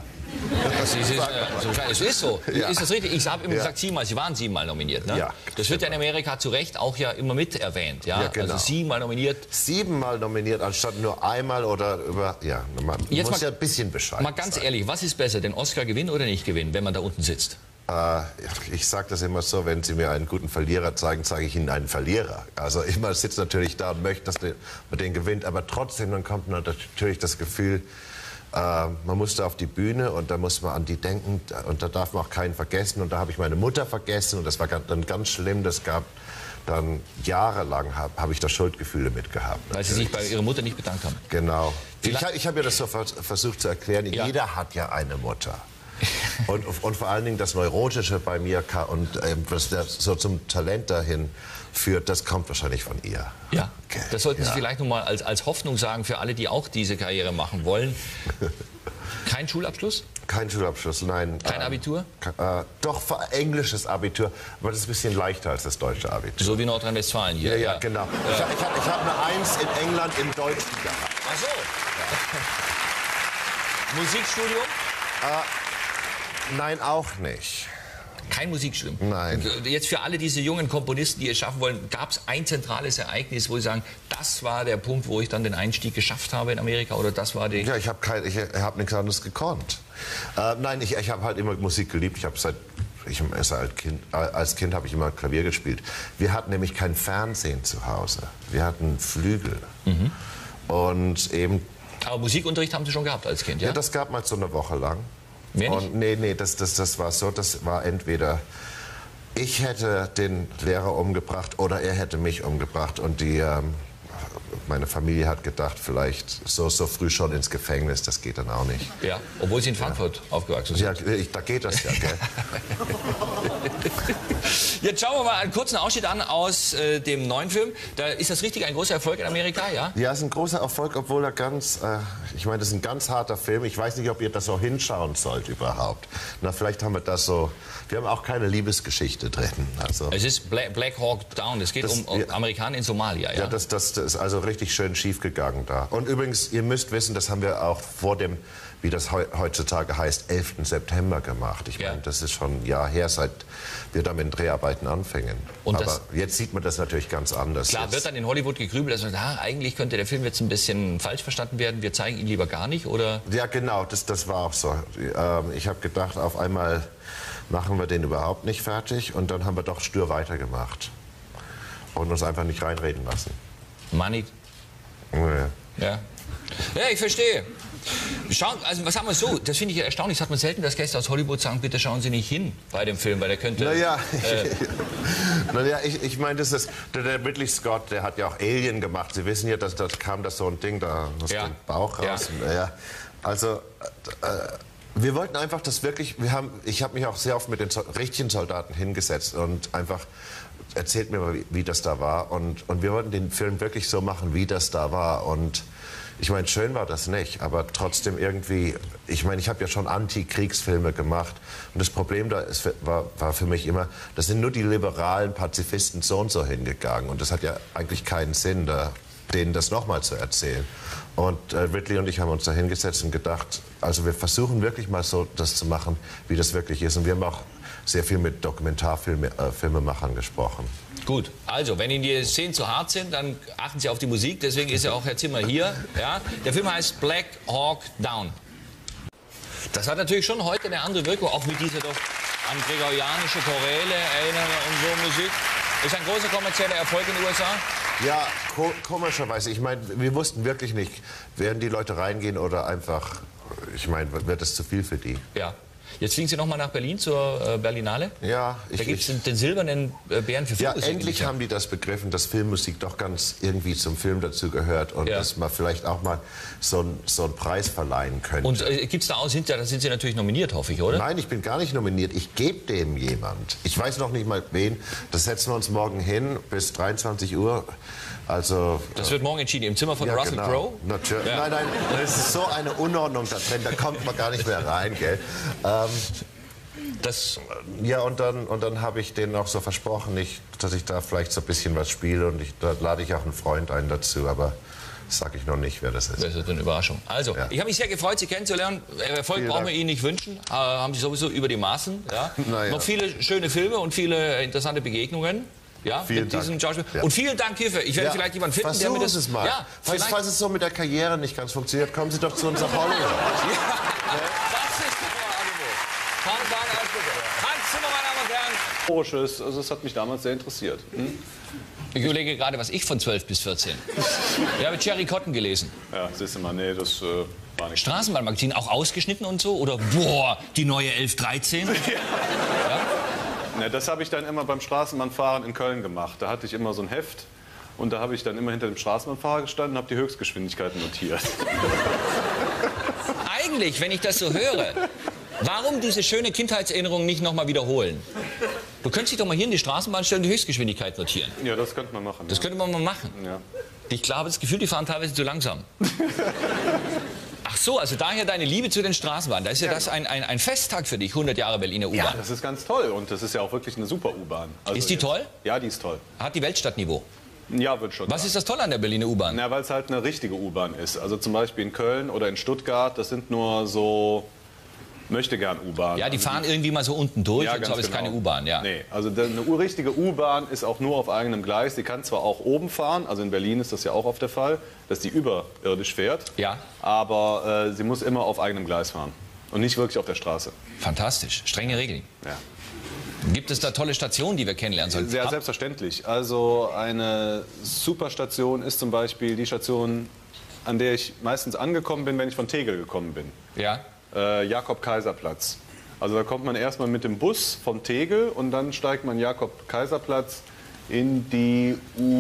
Es ist so. Ja. Ist das richtig? Ich habe immer Ja. gesagt, Sie waren 7-mal nominiert. Ne? Ja. Das wird ja in Amerika zu Recht auch ja immer mit erwähnt. Ja? Ja, genau. Also 7-mal nominiert. 7-mal nominiert, anstatt nur einmal oder über... Ja, man Jetzt muss mal- ja ein bisschen bescheiden Mal ganz sein. ehrlich, was ist besser, den Oscar gewinnen oder nicht gewinnen, wenn man da unten sitzt? Ich sage das immer so, wenn Sie mir einen guten Verlierer zeigen, zeige ich Ihnen einen Verlierer. Also ich sitze natürlich da und möchte, dass man den gewinnt, aber trotzdem, dann kommt natürlich das Gefühl, man muss da auf die Bühne und da muss man an die denken und da darf man auch keinen vergessen. Und da habe ich meine Mutter vergessen und das war dann ganz schlimm. Das gab dann jahrelang, habe ich da Schuldgefühle mitgehabt. Weil Sie sich bei Ihrer Mutter nicht bedankt haben. Genau. Vielleicht- Ich habe ja das so versucht zu erklären. Ja. Jeder hat ja eine Mutter. Und vor allen Dingen das Neurotische bei mir und was so zum Talent dahin führt, das kommt wahrscheinlich von ihr. Ja, Okay, das sollten Sie ja. vielleicht noch mal als Hoffnung sagen für alle, die auch diese Karriere machen wollen. Kein Schulabschluss? Kein Schulabschluss, nein. Kein Abitur? Doch, englisches Abitur, aber das ist ein bisschen leichter als das deutsche Abitur. So wie Nordrhein-Westfalen hier. Ja, genau. Ich hab eine 1 in England im Deutschen gehabt. Ach so. Musikstudium? Nein, auch nicht. Kein Musikstudium? Nein. Jetzt für alle diese jungen Komponisten, die es schaffen wollen, gab es ein zentrales Ereignis, wo Sie sagen, das war der Punkt, wo ich dann den Einstieg geschafft habe in Amerika oder das war die... Ja, ich hab nichts anderes gekonnt. Nein, ich habe halt immer Musik geliebt. Als Kind habe ich immer Klavier gespielt. Wir hatten nämlich kein Fernsehen zu Hause. Wir hatten Flügel. Und eben... Aber Musikunterricht haben Sie schon gehabt als Kind, ja? Ja, das gab mal so eine Woche lang. Mehr nicht? Und nee, das war so, das war entweder ich hätte den Lehrer umgebracht oder er hätte mich umgebracht. Und meine Familie hat gedacht, vielleicht so früh schon ins Gefängnis, das geht dann auch nicht. Ja, obwohl Sie in Frankfurt aufgewachsen sind. Ja, da geht das ja, gell? Jetzt schauen wir mal einen kurzen Ausschnitt an aus dem neuen Film. Da ist das richtig ein großer Erfolg in Amerika, ja? Ja, es ist ein großer Erfolg, obwohl er ich meine, das ist ein ganz harter Film. Ich weiß nicht, ob ihr das so hinschauen sollt überhaupt. Na, vielleicht haben wir das so, wir haben auch keine Liebesgeschichte drin. Also, Es ist Black Hawk Down. Es geht um Amerikaner in Somalia, ja? ja, das ist also richtig schön schief gegangen da. Und übrigens, ihr müsst wissen, das haben wir auch vor dem, wie das heutzutage heißt, 11. September gemacht. Ich meine, das ist schon ein Jahr her, seit wir da mit den Dreharbeiten anfingen. Und aber jetzt sieht man das natürlich ganz anders. Klar, wird dann in Hollywood gegrübelt, dass man sagt, eigentlich könnte der Film jetzt ein bisschen falsch verstanden werden, wir zeigen ihn lieber gar nicht, oder? Ja, genau, das war auch so. Ich habe gedacht, auf einmal machen wir den überhaupt nicht fertig und dann haben wir doch stur weitergemacht und uns einfach nicht reinreden lassen. Money. Ja. Ja. Ja, ich verstehe. Schauen, also was haben wir so? Das finde ich ja erstaunlich. Das hat man selten, dass Gäste aus Hollywood sagen, bitte schauen Sie nicht hin bei dem Film, weil der könnte... Naja, ich meine, das ist der Ridley Scott, der hat ja auch Alien gemacht. Sie wissen ja, dass da kam das so ein Ding da aus dem Bauch raus. Ja. Also wir wollten einfach das wirklich. Ich habe mich auch sehr oft mit den richtigen Soldaten hingesetzt und einfach erzählt mir mal, wie das da war. Und wir wollten den Film wirklich so machen, wie das da war. Und ich meine, schön war das nicht, aber trotzdem irgendwie, ich meine, ich habe ja schon Antikriegsfilme gemacht und das Problem da war für mich immer, da sind nur die liberalen Pazifisten so und so hingegangen und das hat ja eigentlich keinen Sinn, denen das nochmal zu erzählen. Und Ridley und ich haben uns da hingesetzt und gedacht, also wir versuchen wirklich mal so das zu machen, wie das wirklich ist. Und wir haben auch sehr viel mit Dokumentarfilmemachern gesprochen. Gut, also wenn Ihnen die Szenen zu hart sind, dann achten Sie auf die Musik, deswegen ist ja auch Herr Zimmer hier. Ja? Der Film heißt Black Hawk Down. Das hat natürlich schon heute eine andere Wirkung, auch mit dieser doch an gregorianische Choräle erinnern und so Musik. Ist ein großer kommerzieller Erfolg in den USA? Ja, komischerweise. Ich meine, wir wussten wirklich nicht, werden die Leute reingehen oder einfach, ich meine, wird das zu viel für die? Ja. Jetzt fliegen Sie noch mal nach Berlin zur Berlinale? Ja. Da gibt es den silbernen Bären für Filmmusik. Ja, endlich haben die das begriffen, dass Filmmusik doch ganz irgendwie zum Film dazu gehört und dass man vielleicht auch mal so einen Preis verleihen könnte. Und gibt es da aus hinterher, da sind Sie natürlich nominiert, hoffe ich, oder? Nein, ich bin gar nicht nominiert. Ich gebe dem jemand. Ich weiß noch nicht mal wen. Das setzen wir uns morgen hin bis 23 Uhr. Also, das wird morgen entschieden im Zimmer von Russell Crowe? Natürlich. Ja. Nein, das ist so eine Unordnung da drin, da kommt man gar nicht mehr rein, gell? Ja, und dann habe ich denen auch so versprochen, dass ich da vielleicht so ein bisschen was spiele und da lade ich auch einen Freund ein dazu, aber sage ich noch nicht, wer das ist. Das ist eine Überraschung. Also, ich habe mich sehr gefreut, Sie kennenzulernen. Erfolg brauchen wir Ihnen nicht wünschen. Haben Sie sowieso über die Maßen. Ja? Noch viele schöne Filme und viele interessante Begegnungen. Ja, vielen mit diesem Dank. Schauspieler. Und vielen Dank hierfür. Ich werde vielleicht jemanden finden, der mir das... es mal. Ja, falls es so mit der Karriere nicht ganz funktioniert, kommen Sie doch zu uns nach Hollywood. Das ist das Angebot. Hans Zimmer, meine Damen und Herren. Historisches, also das hat mich damals sehr interessiert. Ich überlege gerade, was ich von 12 bis 14. Ich habe Cherry Cotton gelesen. Ja, siehst du mal, nee, das war nicht. Straßenbahnmagazin, auch ausgeschnitten und so? Oder, boah, die neue 1113? Ja? Ne, das habe ich dann immer beim Straßenbahnfahren in Köln gemacht. Da hatte ich immer so ein Heft und da habe ich dann immer hinter dem Straßenbahnfahrer gestanden und habe die Höchstgeschwindigkeiten notiert. Eigentlich, wenn ich das so höre, warum diese schöne Kindheitserinnerung nicht nochmal wiederholen? Du könntest dich doch mal hier in die Straßenbahn stellen und die Höchstgeschwindigkeit notieren. Ja, das könnte man machen. Das könnte man mal machen. Ja. Ich habe das Gefühl, die fahren teilweise zu langsam. Ach so, also daher deine Liebe zu den Straßenbahnen. Da ist ja das ein Festtag für dich, 100 Jahre Berliner U-Bahn. Ja, das ist ganz toll und das ist ja auch wirklich eine super U-Bahn. Also ist die toll? Ja, die ist toll. Hat die Weltstadtniveau? Ja, wird schon. Was ist das Tolle an der Berliner U-Bahn? Na, weil es halt eine richtige U-Bahn ist. Also zum Beispiel in Köln oder in Stuttgart, das sind nur so Möchtegern-U-Bahn. Ja, die fahren irgendwie mal so unten durch Ja, und so, aber es ist genau. keine U-Bahn. Ja. Nee, also eine richtige U-Bahn ist auch nur auf eigenem Gleis. Die kann zwar auch oben fahren, also in Berlin ist das ja auch oft der Fall, dass die überirdisch fährt. Ja. Aber sie muss immer auf eigenem Gleis fahren und nicht wirklich auf der Straße. Fantastisch, strenge Regeln. Ja. Gibt es da tolle Stationen, die wir kennenlernen sollen? Sehr selbstverständlich. Also eine super Station ist zum Beispiel die Station, an der ich meistens angekommen bin, wenn ich von Tegel gekommen bin. Ja. Jakob-Kaiser-Platz. Also da kommt man erstmal mit dem Bus vom Tegel und dann steigt man Jakob-Kaiser-Platz in die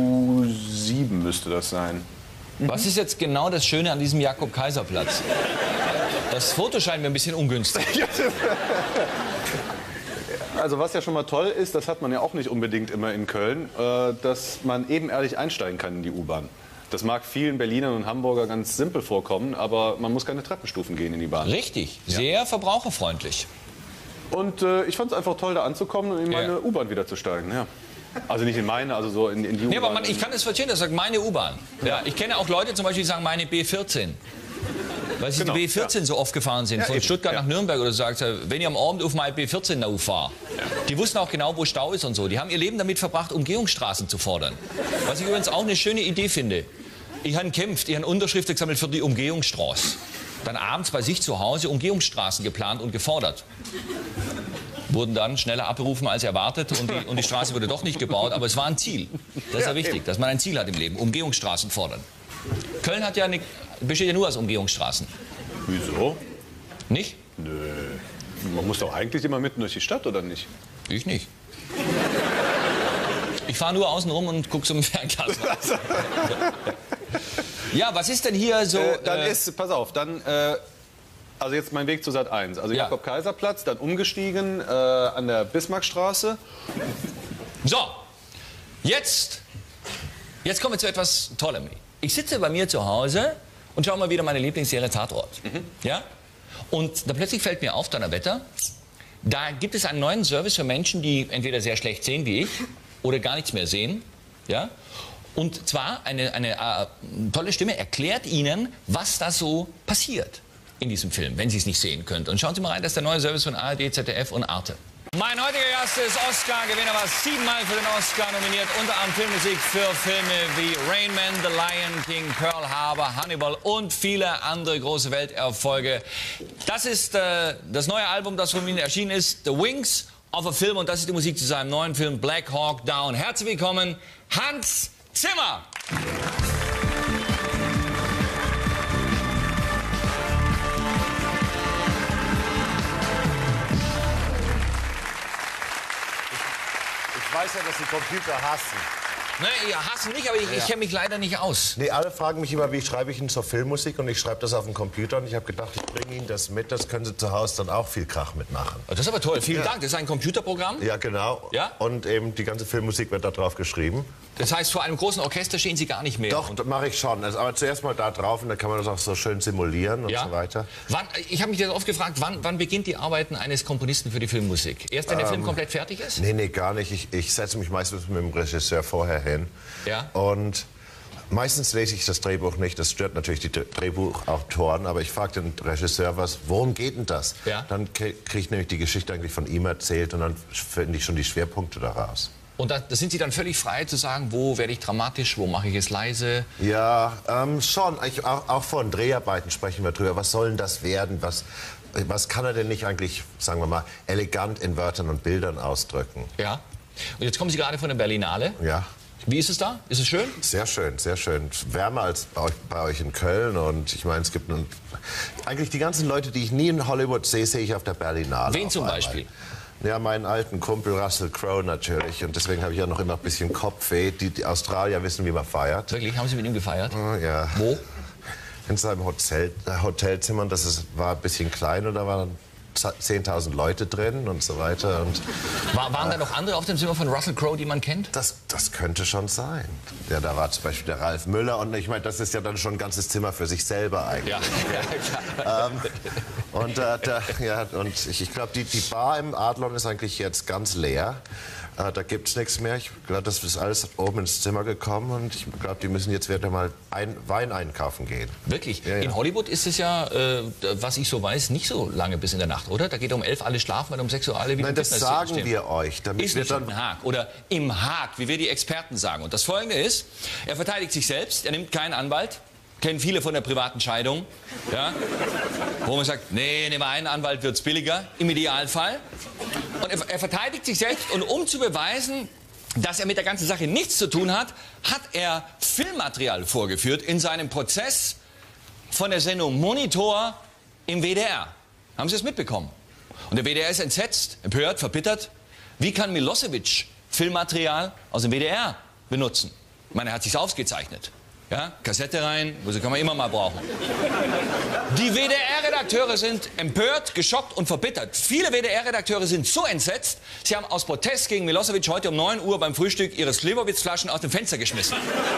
U7 müsste das sein. Was ist jetzt genau das Schöne an diesem Jakob-Kaiser-Platz? Das Foto scheint mir ein bisschen ungünstig. Also was ja schon mal toll ist, das hat man ja auch nicht unbedingt immer in Köln, dass man ebenerdig einsteigen kann in die U-Bahn. Das mag vielen Berlinern und Hamburger ganz simpel vorkommen, aber man muss keine Treppenstufen gehen in die Bahn. Richtig, sehr verbraucherfreundlich. Und ich fand es einfach toll, da anzukommen und in meine U-Bahn wieder zu steigen. Ja. Also nicht in meine, also so in die U-Bahn. Ja, aber ich kann es verstehen, das sagt meine U-Bahn. Ja, ich kenne auch Leute zum Beispiel, die sagen meine B14. Weil sie die B14 so oft gefahren sind, von Stuttgart nach Nürnberg oder so, sagt, wenn ihr am Abend auf meine B14 nach fahrt. Die wussten auch genau, wo Stau ist und so. Die haben ihr Leben damit verbracht, Umgehungsstraßen zu fordern. Was ich übrigens auch eine schöne Idee finde. Ich habe gekämpft, ich habe Unterschriften gesammelt für die Umgehungsstraße. Dann abends bei sich zu Hause Umgehungsstraßen geplant und gefordert. Wurden dann schneller abberufen als erwartet und die Straße wurde doch nicht gebaut, aber es war ein Ziel. Das ist ja wichtig, dass man ein Ziel hat im Leben, Umgehungsstraßen fordern. Köln hat ja besteht ja nur aus Umgehungsstraßen. Wieso? Nicht? Nö. Man muss doch eigentlich immer mitten durch die Stadt, oder nicht? Ich nicht. Ich fahre nur außen rum und gucke so im Fernglas. Ja, was ist denn hier so... pass auf, also jetzt mein Weg zu Sat 1. Also Jakob-Kaiser-Platz, dann umgestiegen an der Bismarckstraße. So, jetzt kommen wir zu etwas Tollem. Ich sitze bei mir zu Hause und schaue mal wieder meine Lieblingsserie Tatort. Ja? Und da plötzlich fällt mir auf, Donnerwetter, da gibt es einen neuen Service für Menschen, die entweder sehr schlecht sehen wie ich oder gar nichts mehr sehen. Ja? Und zwar eine tolle Stimme erklärt Ihnen, was da so passiert in diesem Film, wenn Sie es nicht sehen können. Und schauen Sie mal rein, das ist der neue Service von ARD, ZDF und Arte. Mein heutiger Gast ist Oscar-Gewinner, war 7-mal für den Oscar nominiert, unter anderem Filmmusik für Filme wie Rain Man, The Lion King, Pearl Harbor, Hannibal und viele andere große Welterfolge. Das ist das neue Album, das von ihm erschienen ist, The Wings of a Film, und das ist die Musik zu seinem neuen Film Black Hawk Down. Herzlich willkommen, Hans Zimmer! Ich weiß ja, dass Sie Computer hassen. Ne, ihr hassen nicht, aber ich kenne mich leider nicht aus. Nee, alle fragen mich immer, wie schreibe ich Ihnen zur Filmmusik, und ich schreibe das auf dem Computer, und ich habe gedacht, ich bringe Ihnen das mit, das können Sie zu Hause dann auch viel Krach mitmachen. Das ist aber toll, vielen Dank. Das ist ein Computerprogramm? Ja, genau. Ja? Und eben die ganze Filmmusik wird da drauf geschrieben. Das heißt, vor einem großen Orchester stehen Sie gar nicht mehr? Doch, das mache ich schon. Also, aber zuerst mal da drauf, und dann kann man das auch so schön simulieren und so weiter. Ich habe mich jetzt oft gefragt, wann beginnt die Arbeiten eines Komponisten für die Filmmusik? Erst, wenn der Film komplett fertig ist? Nee, gar nicht. Ich setze mich meistens mit dem Regisseur vorher hin. Ja. Und Meistens lese ich das Drehbuch nicht, das stört natürlich die Drehbuchautoren, aber ich frage den Regisseur, worum geht denn das? Ja. Dann kriege ich nämlich die Geschichte eigentlich von ihm erzählt und dann finde ich schon die Schwerpunkte daraus. Und da sind Sie dann völlig frei zu sagen, wo werde ich dramatisch, wo mache ich es leise? Ja, schon. Auch vor den Dreharbeiten sprechen wir drüber. Was soll denn das werden? Was kann er denn nicht eigentlich, sagen wir mal, elegant in Wörtern und Bildern ausdrücken? Ja. Und jetzt kommen Sie gerade von der Berlinale. Ja. Wie ist es da? Ist es schön? Sehr schön, sehr schön. Wärmer als bei euch in Köln. Und ich meine, es gibt eigentlich die ganzen Leute, die ich nie in Hollywood sehe, sehe ich auf der Berlinale. Wen zum Beispiel? Ja, meinen alten Kumpel Russell Crowe natürlich. Und deswegen habe ich ja noch immer ein bisschen Kopfweh. Die Australier wissen, wie man feiert. Wirklich? Haben Sie mit ihm gefeiert? Ja. Wo? In seinem Hotelzimmer. War ein bisschen klein und da waren 10.000 Leute drin und so weiter. Und waren da noch andere auf dem Zimmer von Russell Crowe, die man kennt? das könnte schon sein. Ja, da war zum Beispiel der Ralf Müller und ich meine, das ist ja dann schon ein ganzes Zimmer für sich selber eigentlich. Ja. Und ich glaube, die Bar im Adlon ist eigentlich jetzt ganz leer. Da gibt es nichts mehr. Ich glaube, das ist alles oben ins Zimmer gekommen und ich glaube, die müssen jetzt wieder mal Wein einkaufen gehen. Wirklich? Ja, ja. In Hollywood ist es ja, was ich so weiß, nicht so lange bis in der Nacht, oder? Da geht um 11 alle schlafen, weil um 6 Uhr alle wieder Nein, im das Fitness sagen stehen. wir euch, damit Ist wir nicht dann im Haag oder im Haag, wie wir die Experten sagen. Und das Folgende ist, er verteidigt sich selbst, er nimmt keinen Anwalt. Kennen viele von der privaten Scheidung, ja? Wo man sagt, nee, nehmen wir einen Anwalt, wird's billiger, im Idealfall. Und er verteidigt sich selbst und um zu beweisen, dass er mit der ganzen Sache nichts zu tun hat, hat er Filmmaterial vorgeführt in seinem Prozess von der Sendung Monitor im WDR. Haben Sie es mitbekommen? Und der WDR ist entsetzt, empört, verbittert. Wie kann Milosevic Filmmaterial aus dem WDR benutzen? Ich meine, er hat sich aufgezeichnet. Ja, Kassette rein, so kann man immer mal brauchen. Die WDR-Redakteure sind empört, geschockt und verbittert. Viele WDR-Redakteure sind so entsetzt, sie haben aus Protest gegen Milosevic heute um 9 Uhr beim Frühstück ihre Slivovitz-Flaschen aus dem Fenster geschmissen.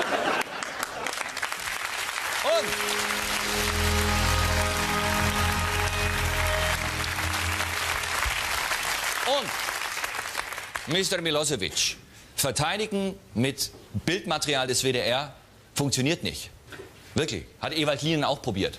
Und Mr. Milosevic verteidigen mit Bildmaterial des WDR funktioniert nicht. Wirklich. Hat Ewald Lien auch probiert.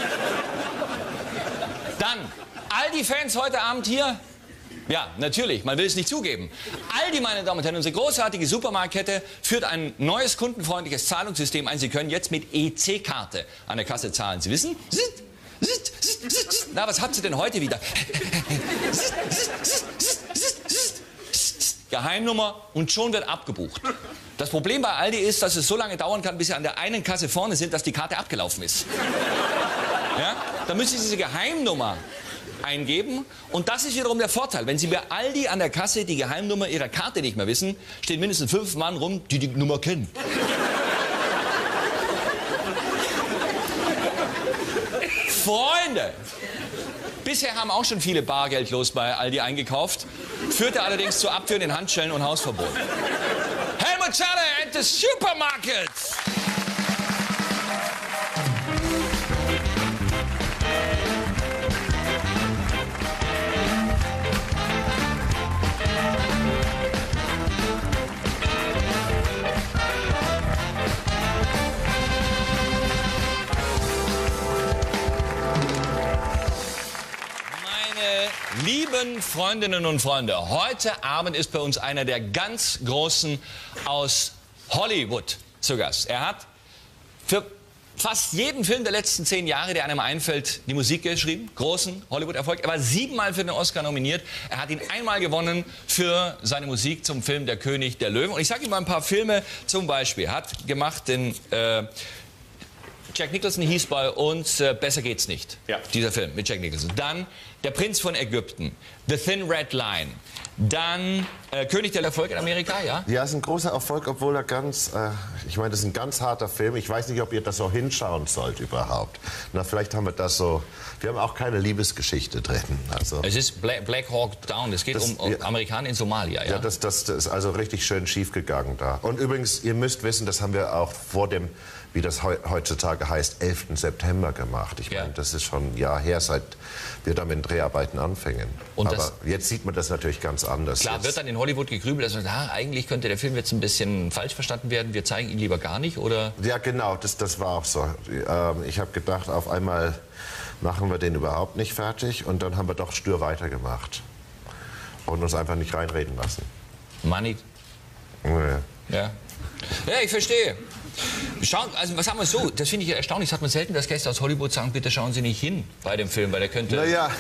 Dann, Aldi Fans heute Abend hier? Ja, natürlich, man will es nicht zugeben. Aldi, meine Damen und Herren, unsere großartige Supermarktkette führt ein neues kundenfreundliches Zahlungssystem ein. Sie können jetzt mit EC-Karte an der Kasse zahlen. Sie wissen? Na, was habt ihr denn heute wieder? Geheimnummer und schon wird abgebucht. Das Problem bei Aldi ist, dass es so lange dauern kann, bis Sie an der einen Kasse vorne sind, dass die Karte abgelaufen ist. Ja? Dann müssen Sie diese Geheimnummer eingeben und das ist wiederum der Vorteil. Wenn Sie bei Aldi an der Kasse die Geheimnummer Ihrer Karte nicht mehr wissen, stehen mindestens 5 Mann rum, die die Nummer kennen. Freunde! Bisher haben auch schon viele bargeldlos bei Aldi eingekauft, führte allerdings zu abführenden Handschellen und Hausverbot. Helmut Zahler and the Supermarkets! Lieben Freundinnen und Freunde, heute Abend ist bei uns einer der ganz Großen aus Hollywood zu Gast. Er hat für fast jeden Film der letzten 10 Jahre, der einem einfällt, die Musik geschrieben. Großen Hollywood-Erfolg. Er war 7-mal für den Oscar nominiert. Er hat ihn einmal gewonnen für seine Musik zum Film Der König der Löwen. Und ich sage Ihnen mal ein paar Filme zum Beispiel. Er hat gemacht den... Jack Nicholson hieß bei uns Besser geht's nicht, ja. Dieser Film mit Jack Nicholson. Dann Der Prinz von Ägypten, The Thin Red Line, dann König der Erfolg in Amerika, ja? Ja, ist ein großer Erfolg, obwohl er ganz, ich meine, das ist ein ganz harter Film. Ich weiß nicht, ob ihr das so hinschauen sollt überhaupt. Na, vielleicht haben wir das so, wir haben auch keine Liebesgeschichte drin. Also, es ist Black Hawk Down, es geht um Amerikaner in Somalia, ja? Ja, das ist also richtig schön schief gegangen da. Und übrigens, ihr müsst wissen, das haben wir auch vor dem wie das heutzutage heißt, 11. September gemacht. Ich meine, das ist schon ein Jahr her, seit wir da mit den Dreharbeiten anfingen. Und aber jetzt sieht man das natürlich ganz anders. Klar, wird dann in Hollywood gegrübelt, dass man sagt, eigentlich könnte der Film jetzt ein bisschen falsch verstanden werden, wir zeigen ihn lieber gar nicht, oder? Ja, genau, das war auch so. Ich habe gedacht, auf einmal machen wir den überhaupt nicht fertig und dann haben wir doch stur weitergemacht und uns einfach nicht reinreden lassen. Money. Ja, ich verstehe. Also was haben wir so? Das finde ich erstaunlich. Das hat man selten, dass Gäste aus Hollywood sagen, bitte schauen Sie nicht hin bei dem Film, weil der könnte... Naja,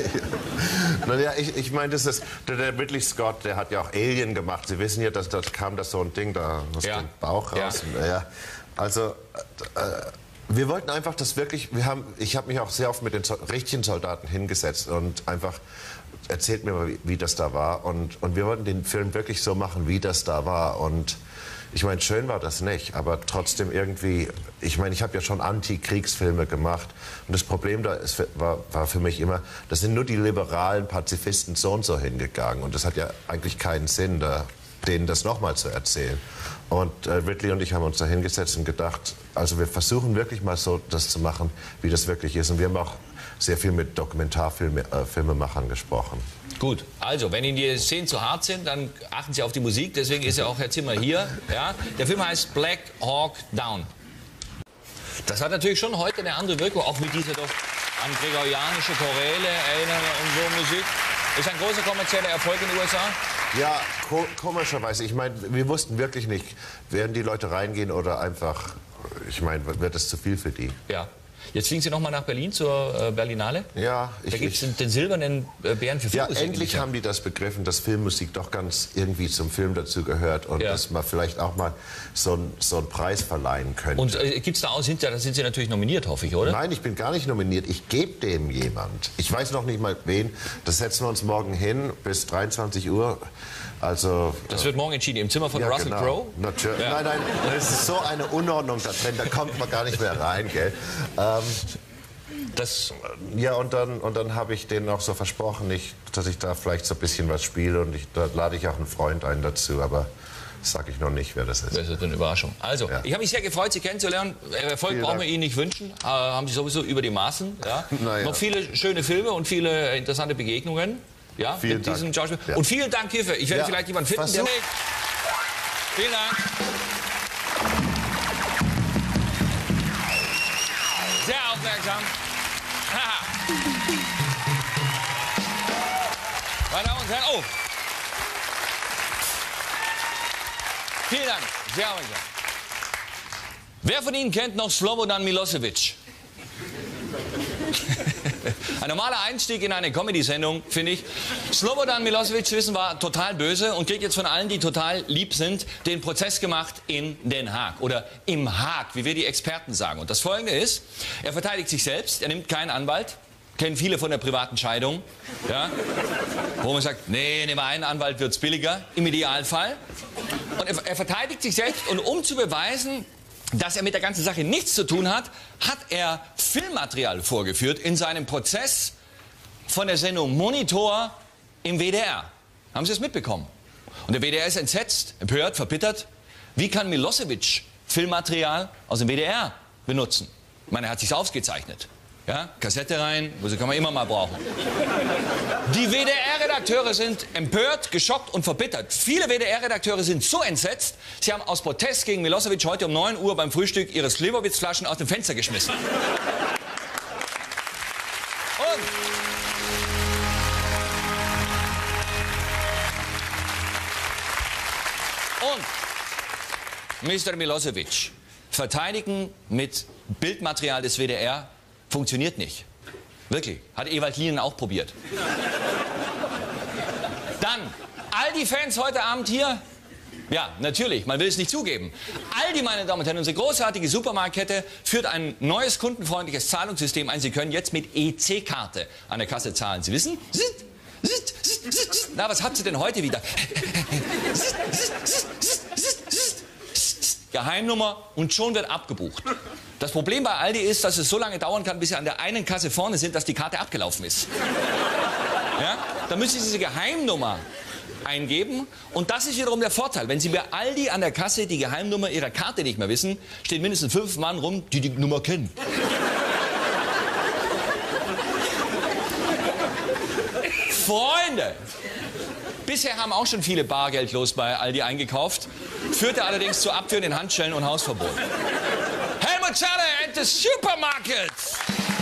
ich meine, das ist der Ridley Scott, der hat ja auch Alien gemacht. Sie wissen ja, dass kam das so ein Ding da aus dem Bauch raus. Ja. Also wir wollten einfach das wirklich. Ich habe mich auch sehr oft mit den richtigen Soldaten hingesetzt und einfach erzählt mir mal, wie das da war. Und wir wollten den Film wirklich so machen, wie das da war. Und ich meine, schön war das nicht, aber trotzdem irgendwie, ich meine, ich habe ja schon Antikriegsfilme gemacht und das Problem da war für mich immer, da sind nur die liberalen Pazifisten so und so hingegangen und das hat ja eigentlich keinen Sinn, denen das nochmal zu erzählen. Und Ridley und ich haben uns da hingesetzt und gedacht, also wir versuchen wirklich mal so das zu machen, wie das wirklich ist. Und wir haben auch sehr viel mit Dokumentarfilmemachern gesprochen. Gut, also wenn Ihnen die Szenen zu hart sind, dann achten Sie auf die Musik. Deswegen ist ja auch Herr Zimmer hier. Ja? Der Film heißt Black Hawk Down. Das hat natürlich schon heute eine andere Wirkung, auch mit dieser doch an gregorianische Choräle erinnern und so Musik. Ist ein großer kommerzieller Erfolg in den USA? Ja, komischerweise. Ich meine, wir wussten wirklich nicht, werden die Leute reingehen oder einfach, ich meine, wird das zu viel für die? Ja. Jetzt fliegen Sie noch mal nach Berlin zur Berlinale? Ja. Da gibt es den silbernen Bären für Filmmusik. Ja, endlich haben die das begriffen, dass Filmmusik doch ganz irgendwie zum Film dazu gehört und dass man vielleicht auch mal so einen Preis verleihen könnte. Und gibt es da aus hinterher, da sind Sie natürlich nominiert, hoffe ich, oder? Nein, ich bin gar nicht nominiert. Ich gebe dem jemand. Ich weiß noch nicht mal wen. Das setzen wir uns morgen hin bis 23 Uhr. Also, das wird morgen entschieden, im Zimmer von Russell Crowe? Natürlich. Ja. Nein, das ist so eine Unordnung da drin, da kommt man gar nicht mehr rein, gell? Ja, und dann habe ich denen auch so versprochen, dass ich da vielleicht so ein bisschen was spiele und da lade ich auch einen Freund ein dazu, aber sage ich noch nicht, wer das ist. Das ist eine Überraschung. Also, ich habe mich sehr gefreut, Sie kennenzulernen. Erfolg brauchen wir Ihnen nicht wünschen. Haben Sie sowieso über die Maßen. Ja? Noch viele schöne Filme und viele interessante Begegnungen. Ja, mit diesem Schauspiel. Ja. Und vielen Dank hierfür. Ich werde vielleicht jemanden finden, der... Vielen Dank. Sehr aufmerksam. Meine Damen und Herren, oh. Vielen Dank. Sehr aufmerksam. Wer von Ihnen kennt noch Slobodan Milosevic? Ein normaler Einstieg in eine Comedy-Sendung, finde ich. Slobodan Milosevic, wissen wir, total böse und kriegt jetzt von allen, die total lieb sind, den Prozess gemacht in Den Haag. Oder im Haag, wie wir die Experten sagen. Und das Folgende ist, er verteidigt sich selbst, er nimmt keinen Anwalt. Kennen viele von der privaten Scheidung. Ja? Wo man sagt, nee, nehmen wir einen Anwalt, wird's billiger, im Idealfall. Und er verteidigt sich selbst und um zu beweisen, dass er mit der ganzen Sache nichts zu tun hat, hat er Filmmaterial vorgeführt in seinem Prozess von der Sendung Monitor im WDR. Haben Sie es mitbekommen? Und der WDR ist entsetzt, empört, verbittert. Wie kann Milosevic Filmmaterial aus dem WDR benutzen? Ich meine, er hat sich aufgezeichnet. Ja, Kassette rein, kann man immer mal brauchen. Die WDR-Redakteure sind empört, geschockt und verbittert. Viele WDR-Redakteure sind so entsetzt, sie haben aus Protest gegen Milosevic heute um 9 Uhr beim Frühstück ihre Slivovitz-Flaschen aus dem Fenster geschmissen. Und Mr. Milosevic verteidigen mit Bildmaterial des WDR funktioniert nicht. Wirklich. Hat Ewald Lien auch probiert. Dann, Aldi Fans heute Abend hier? Ja, natürlich, man will es nicht zugeben. Aldi, meine Damen und Herren, unsere großartige Supermarktkette führt ein neues kundenfreundliches Zahlungssystem ein. Sie können jetzt mit EC-Karte an der Kasse zahlen. Sie wissen? Na, was habt ihr denn heute wieder? Geheimnummer und schon wird abgebucht. Das Problem bei Aldi ist, dass es so lange dauern kann, bis Sie an der einen Kasse vorne sind, dass die Karte abgelaufen ist. Ja? Dann müssen Sie diese Geheimnummer eingeben. Und das ist wiederum der Vorteil. Wenn Sie bei Aldi an der Kasse die Geheimnummer Ihrer Karte nicht mehr wissen, stehen mindestens 5 Mann rum, die die Nummer kennen. Freunde! Bisher haben auch schon viele bargeldlos bei Aldi eingekauft, führte allerdings zu abführenden Handschellen und Hausverbot. Helmut Schaller and the Supermarkets!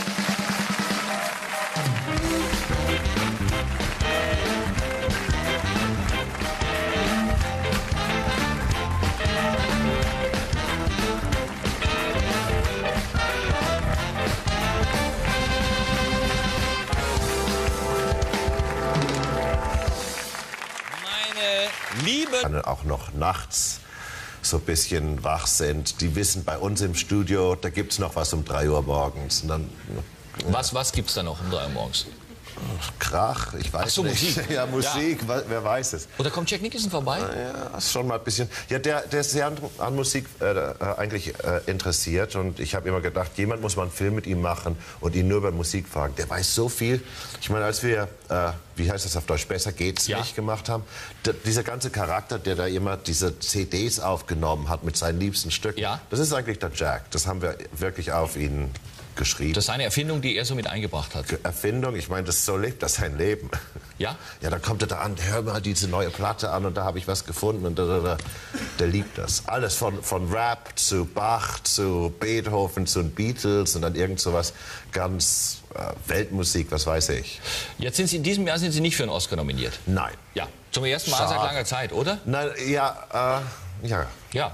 Liebe. Auch noch nachts so ein bisschen wach sind. Die wissen, bei uns im Studio, da gibt es noch was um 3 Uhr morgens. Und dann, Was gibt's da noch um 3 Uhr morgens? Krach, ich weiß nicht. Musik. Ja, Musik, Ja. Wer weiß es. Oder kommt Jack Nicholson vorbei? Ja, ist schon mal ein bisschen. Ja, der ist sehr an Musik eigentlich interessiert. Und ich habe immer gedacht, jemand muss mal einen Film mit ihm machen und ihn nur über Musik fragen. Der weiß so viel. Ich meine, als wir, wie heißt das auf Deutsch, Besser geht's nicht gemacht haben, dieser ganze Charakter, der da immer diese CDs aufgenommen hat mit seinen liebsten Stücken, das ist eigentlich der Jack. Das haben wir wirklich auf ihn geschrieben. Das ist eine Erfindung, die er so mit eingebracht hat. Erfindung, ich meine, so lebt das sein Leben. Ja? Ja, dann kommt er da an, hör mal diese neue Platte an und da habe ich was gefunden und der liebt das. Alles von Rap zu Bach zu Beethoven zu den Beatles und dann irgend sowas ganz Weltmusik, was weiß ich. Jetzt sind Sie, in diesem Jahr sind Sie nicht für einen Oscar nominiert. Nein. Ja, zum ersten Mal seit langer Zeit, oder? Nein, ja. Ja.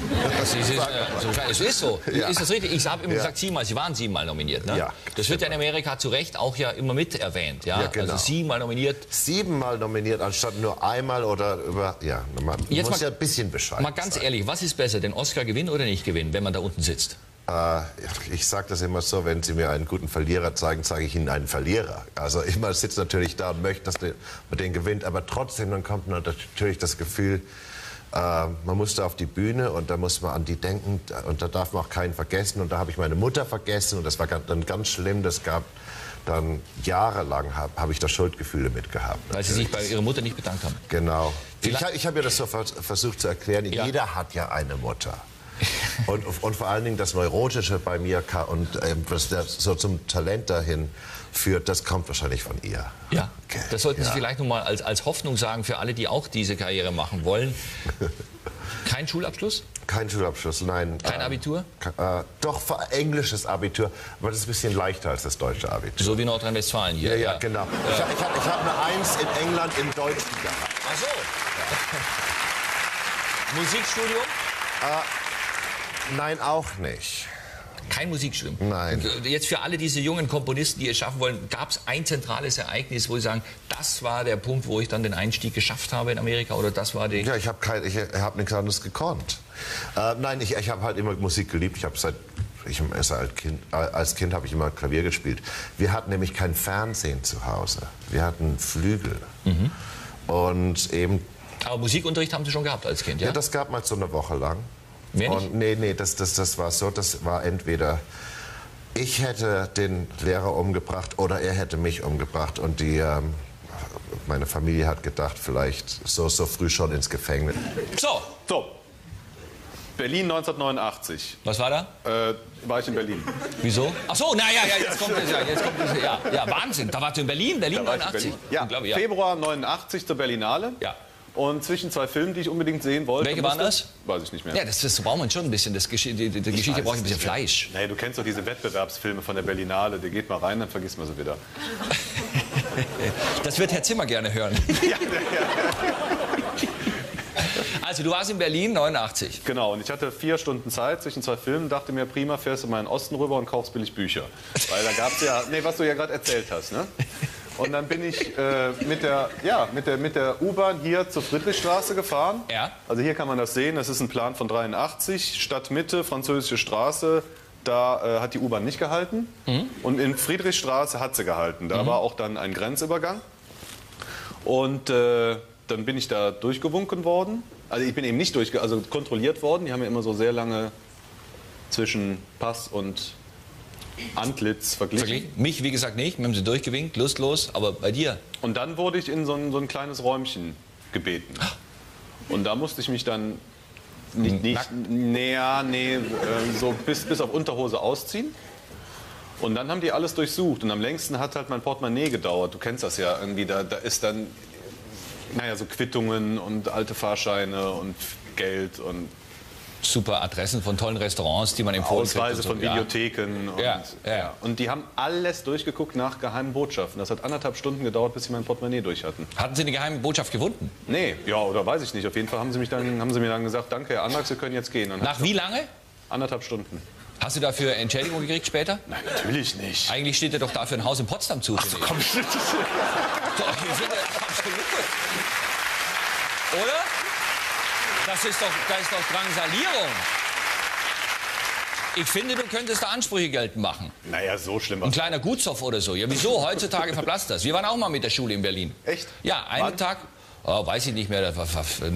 Es ist so. Ja. Ist das richtig? Ich habe immer gesagt, Sie waren 7-mal nominiert. Ne? Ja, das wird ja in Amerika zu Recht auch ja immer mit erwähnt. Ja? Ja, genau. Also 7-mal nominiert. 7-mal nominiert, anstatt nur einmal oder über. Ja, man Jetzt muss mal, ja ein bisschen Bescheid mal ganz sein. ehrlich, was ist besser, den Oscar gewinnen oder nicht gewinnen, wenn man da unten sitzt? Ich sage das immer so, wenn Sie mir einen guten Verlierer zeigen, zeige ich Ihnen einen Verlierer. Also man sitzt natürlich da und möchte, dass man den gewinnt, aber trotzdem dann kommt natürlich das Gefühl, man muss da auf die Bühne und da muss man an die denken und da darf man auch keinen vergessen. Und da habe ich meine Mutter vergessen und das war dann ganz schlimm. Das gab dann jahrelang, habe ich da Schuldgefühle mit gehabt. Weil Sie sich bei Ihrer Mutter nicht bedankt haben. Genau. Ich habe mir das so versucht zu erklären. Ja. Jeder hat ja eine Mutter. Und vor allen Dingen das Neurotische bei mir und was so zum Talent dahin führt, das kommt wahrscheinlich von ihr. Ja, Okay. das sollten Sie vielleicht noch mal als Hoffnung sagen für alle, die auch diese Karriere machen wollen. Kein Schulabschluss? Kein Schulabschluss, nein. Kein Abitur? Doch, englisches Abitur, aber das ist ein bisschen leichter als das deutsche Abitur. So wie Nordrhein-Westfalen hier. Ja, genau. Ich hab eine 1 in England im Deutschen gehabt. Ach so. Musikstudium? Nein, auch nicht. Kein Musikstudium? Nein. Jetzt für alle diese jungen Komponisten, die es schaffen wollen, gab es ein zentrales Ereignis, wo Sie sagen, das war der Punkt, wo ich dann den Einstieg geschafft habe in Amerika, oder das war die... Ja, ich hab nichts anderes gekonnt. Nein, ich habe halt immer Musik geliebt. Als Kind habe ich immer Klavier gespielt. Wir hatten nämlich kein Fernsehen zu Hause. Wir hatten Flügel. Und eben... Aber Musikunterricht haben Sie schon gehabt als Kind, ja? Ja, das gab mal so eine Woche lang. Mehr nicht? Und nee, das war so, das war entweder ich hätte den Lehrer umgebracht oder er hätte mich umgebracht und meine Familie hat gedacht, vielleicht so früh schon ins Gefängnis. So. Berlin 1989. Was war da? War ich in Berlin. Wieso? Ach so, jetzt kommt es. Ja, Wahnsinn. Da warst du in Berlin, Da war ich in 89. Berlin. Ja, Unglaublich, ja. Februar 89 zur Berlinale. Ja. Und zwischen 2 Filmen, die ich unbedingt sehen wollte. Welche waren das? Weiß ich nicht mehr. Ja, das braucht man schon ein bisschen. Die Geschichte braucht ein bisschen Fleisch. Nee, du kennst doch diese Wettbewerbsfilme von der Berlinale. Der geht mal rein, dann vergisst man sie wieder. Das wird Herr Zimmer gerne hören. Also, du warst in Berlin 89. Genau, und ich hatte 4 Stunden Zeit zwischen 2 Filmen, dachte mir, prima, fährst du mal in den Osten rüber und kaufst billig Bücher. Weil da gab es ja, was du ja gerade erzählt hast, ne? Und dann bin ich mit der U-Bahn hier zur Friedrichstraße gefahren. Ja. Also hier kann man das sehen, das ist ein Plan von 83, Stadtmitte, Französische Straße. Da hat die U-Bahn nicht gehalten. Und in Friedrichstraße hat sie gehalten. Da war auch dann ein Grenzübergang. Und dann bin ich da durchgewunken worden. Also ich bin eben nicht kontrolliert worden. Die haben ja immer so sehr lange zwischen Pass und Antlitz verglichen. Mich, wie gesagt, nicht. Wir haben sie durchgewinkt, lustlos. Aber bei dir? Und dann wurde ich in so ein kleines Räumchen gebeten. Und da musste ich mich dann so bis auf Unterhose ausziehen. Und dann haben die alles durchsucht. Und am längsten hat halt mein Portemonnaie gedauert. Du kennst das ja irgendwie. Da ist dann, naja, so Quittungen und alte Fahrscheine und Geld und super Adressen von tollen Restaurants, die man empfohlen kriegt. Ausweise von Videotheken. Und die haben alles durchgeguckt nach geheimen Botschaften. Das hat 1,5 Stunden gedauert, bis sie mein Portemonnaie durch hatten. Hatten Sie eine geheime Botschaft gefunden? Nee, ja, oder weiß ich nicht. Auf jeden Fall haben sie mir dann gesagt, danke, Herr Anrax, Sie können jetzt gehen. Dann Nach wie lange? 1,5 Stunden. Hast du dafür Entschädigung gekriegt später? Nein, natürlich nicht. Eigentlich steht dir doch dafür ein Haus in Potsdam zu. Ach so, komm, doch, ich finde, absolut. Oder? Das ist doch Drangsalierung. Ich finde, du könntest da Ansprüche geltend machen. Naja, so schlimm. Ein kleiner Gutshof oder so. Ja, wieso? Heutzutage verblasst das. Wir waren auch mal mit der Schule in Berlin. Echt? Ja, einen Tag, weiß ich nicht mehr, das war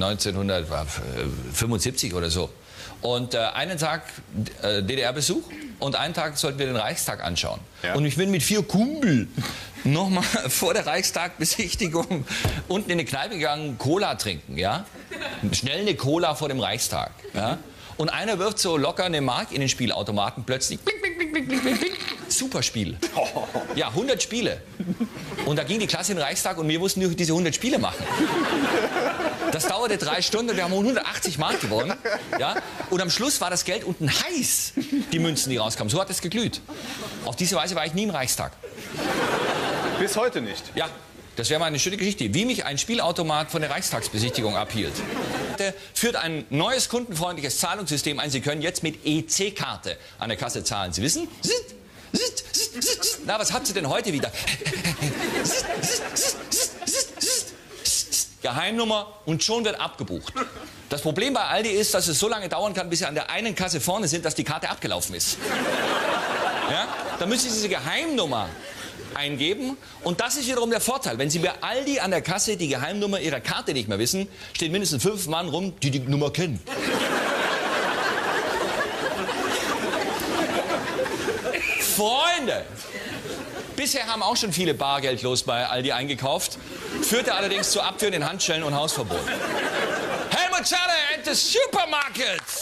1975 oder so. Und einen Tag DDR-Besuch und einen Tag sollten wir den Reichstag anschauen. Ja. Und ich bin mit 4 Kumpel nochmal vor der Reichstag-Besichtigung unten in eine Kneipe gegangen, Cola trinken, ja? Schnell eine Cola vor dem Reichstag, ja? Und einer wirft so locker eine Mark in den Spielautomaten, plötzlich bling, bling, bling, bling, bling, bling. Super Spiel. Ja, 100 Spiele. Und da ging die Klasse in den Reichstag und wir mussten nur diese 100 Spiele machen. Das dauerte 3 Stunden und wir haben 180 Mark gewonnen. Ja? Und am Schluss war das Geld unten heiß, die Münzen, die rauskamen. So hat es geglüht. Auf diese Weise war ich nie im Reichstag. Bis heute nicht? Ja, das wäre mal eine schöne Geschichte. Wie mich ein Spielautomat von der Reichstagsbesichtigung abhielt. Führt ein neues kundenfreundliches Zahlungssystem ein. Sie können jetzt mit EC-Karte an der Kasse zahlen. Sie wissen? Na, was habt ihr denn heute wieder? Geheimnummer und schon wird abgebucht. Das Problem bei Aldi ist, dass es so lange dauern kann, bis Sie an der einen Kasse vorne sind, dass die Karte abgelaufen ist. Ja? Dann müssen Sie diese Geheimnummer eingeben und das ist wiederum der Vorteil. Wenn Sie bei Aldi an der Kasse die Geheimnummer Ihrer Karte nicht mehr wissen, stehen mindestens 5 Mann rum, die die Nummer kennen. Freunde! Bisher haben auch schon viele bargeldlos bei Aldi eingekauft, führte allerdings zu abführenden Handschellen und Hausverbot. Helmut Zerle and the Supermarkets!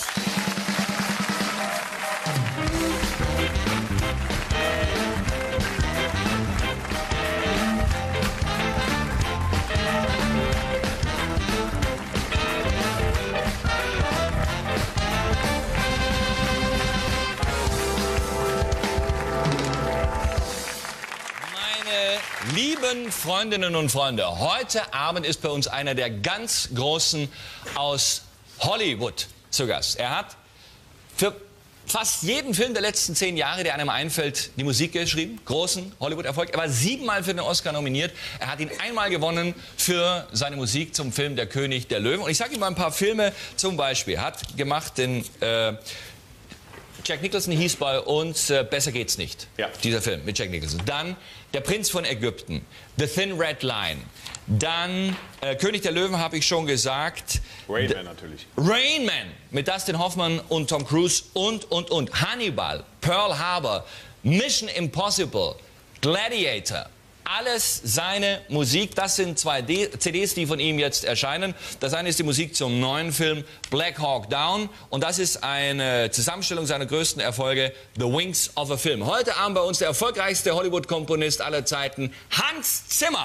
Lieben Freundinnen und Freunde, heute Abend ist bei uns einer der ganz Großen aus Hollywood zu Gast. Er hat für fast jeden Film der letzten 10 Jahre, der einem einfällt, die Musik geschrieben. Großen Hollywood-Erfolg. Er war 7-mal für den Oscar nominiert. Er hat ihn einmal gewonnen für seine Musik zum Film Der König der Löwen. Und ich sage Ihnen mal ein paar Filme zum Beispiel. Er hat gemacht den... Jack Nicholson hieß bei uns Besser geht's nicht, ja. Dieser Film mit Jack Nicholson. Dann Der Prinz von Ägypten, The Thin Red Line. Dann König der Löwen habe ich schon gesagt. Rain Man natürlich. Rain Man mit Dustin Hoffman und Tom Cruise und. Hannibal, Pearl Harbor, Mission Impossible, Gladiator. Alles seine Musik. Das sind 2 CDs, die von ihm jetzt erscheinen. Das eine ist die Musik zum neuen Film Black Hawk Down. Und das ist eine Zusammenstellung seiner größten Erfolge, The Wings of a Film. Heute Abend bei uns der erfolgreichste Hollywood-Komponist aller Zeiten, Hans Zimmer.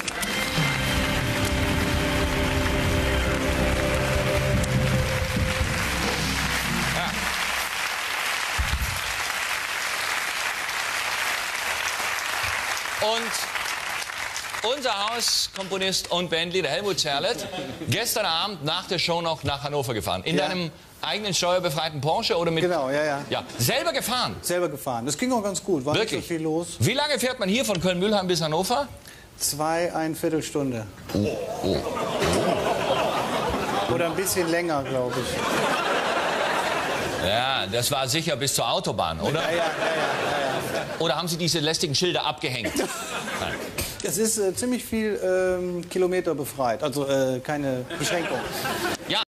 Und unser Hauskomponist und Bandleader Helmut Zerle, gestern Abend nach der Show noch nach Hannover gefahren. In deinem eigenen steuerbefreiten Porsche oder mit... Genau, ja. Selber gefahren? Selber gefahren. Das ging auch ganz gut, war wirklich? Nicht so viel los. Wie lange fährt man hier von Köln-Mülheim bis Hannover? 2,25 Stunden. Oder ein bisschen länger, glaube ich. Ja, das war sicher bis zur Autobahn, oder? Ja. Oder haben Sie diese lästigen Schilder abgehängt? Nein. Es ist ziemlich viel Kilometer befreit, also keine Beschränkung. Ja.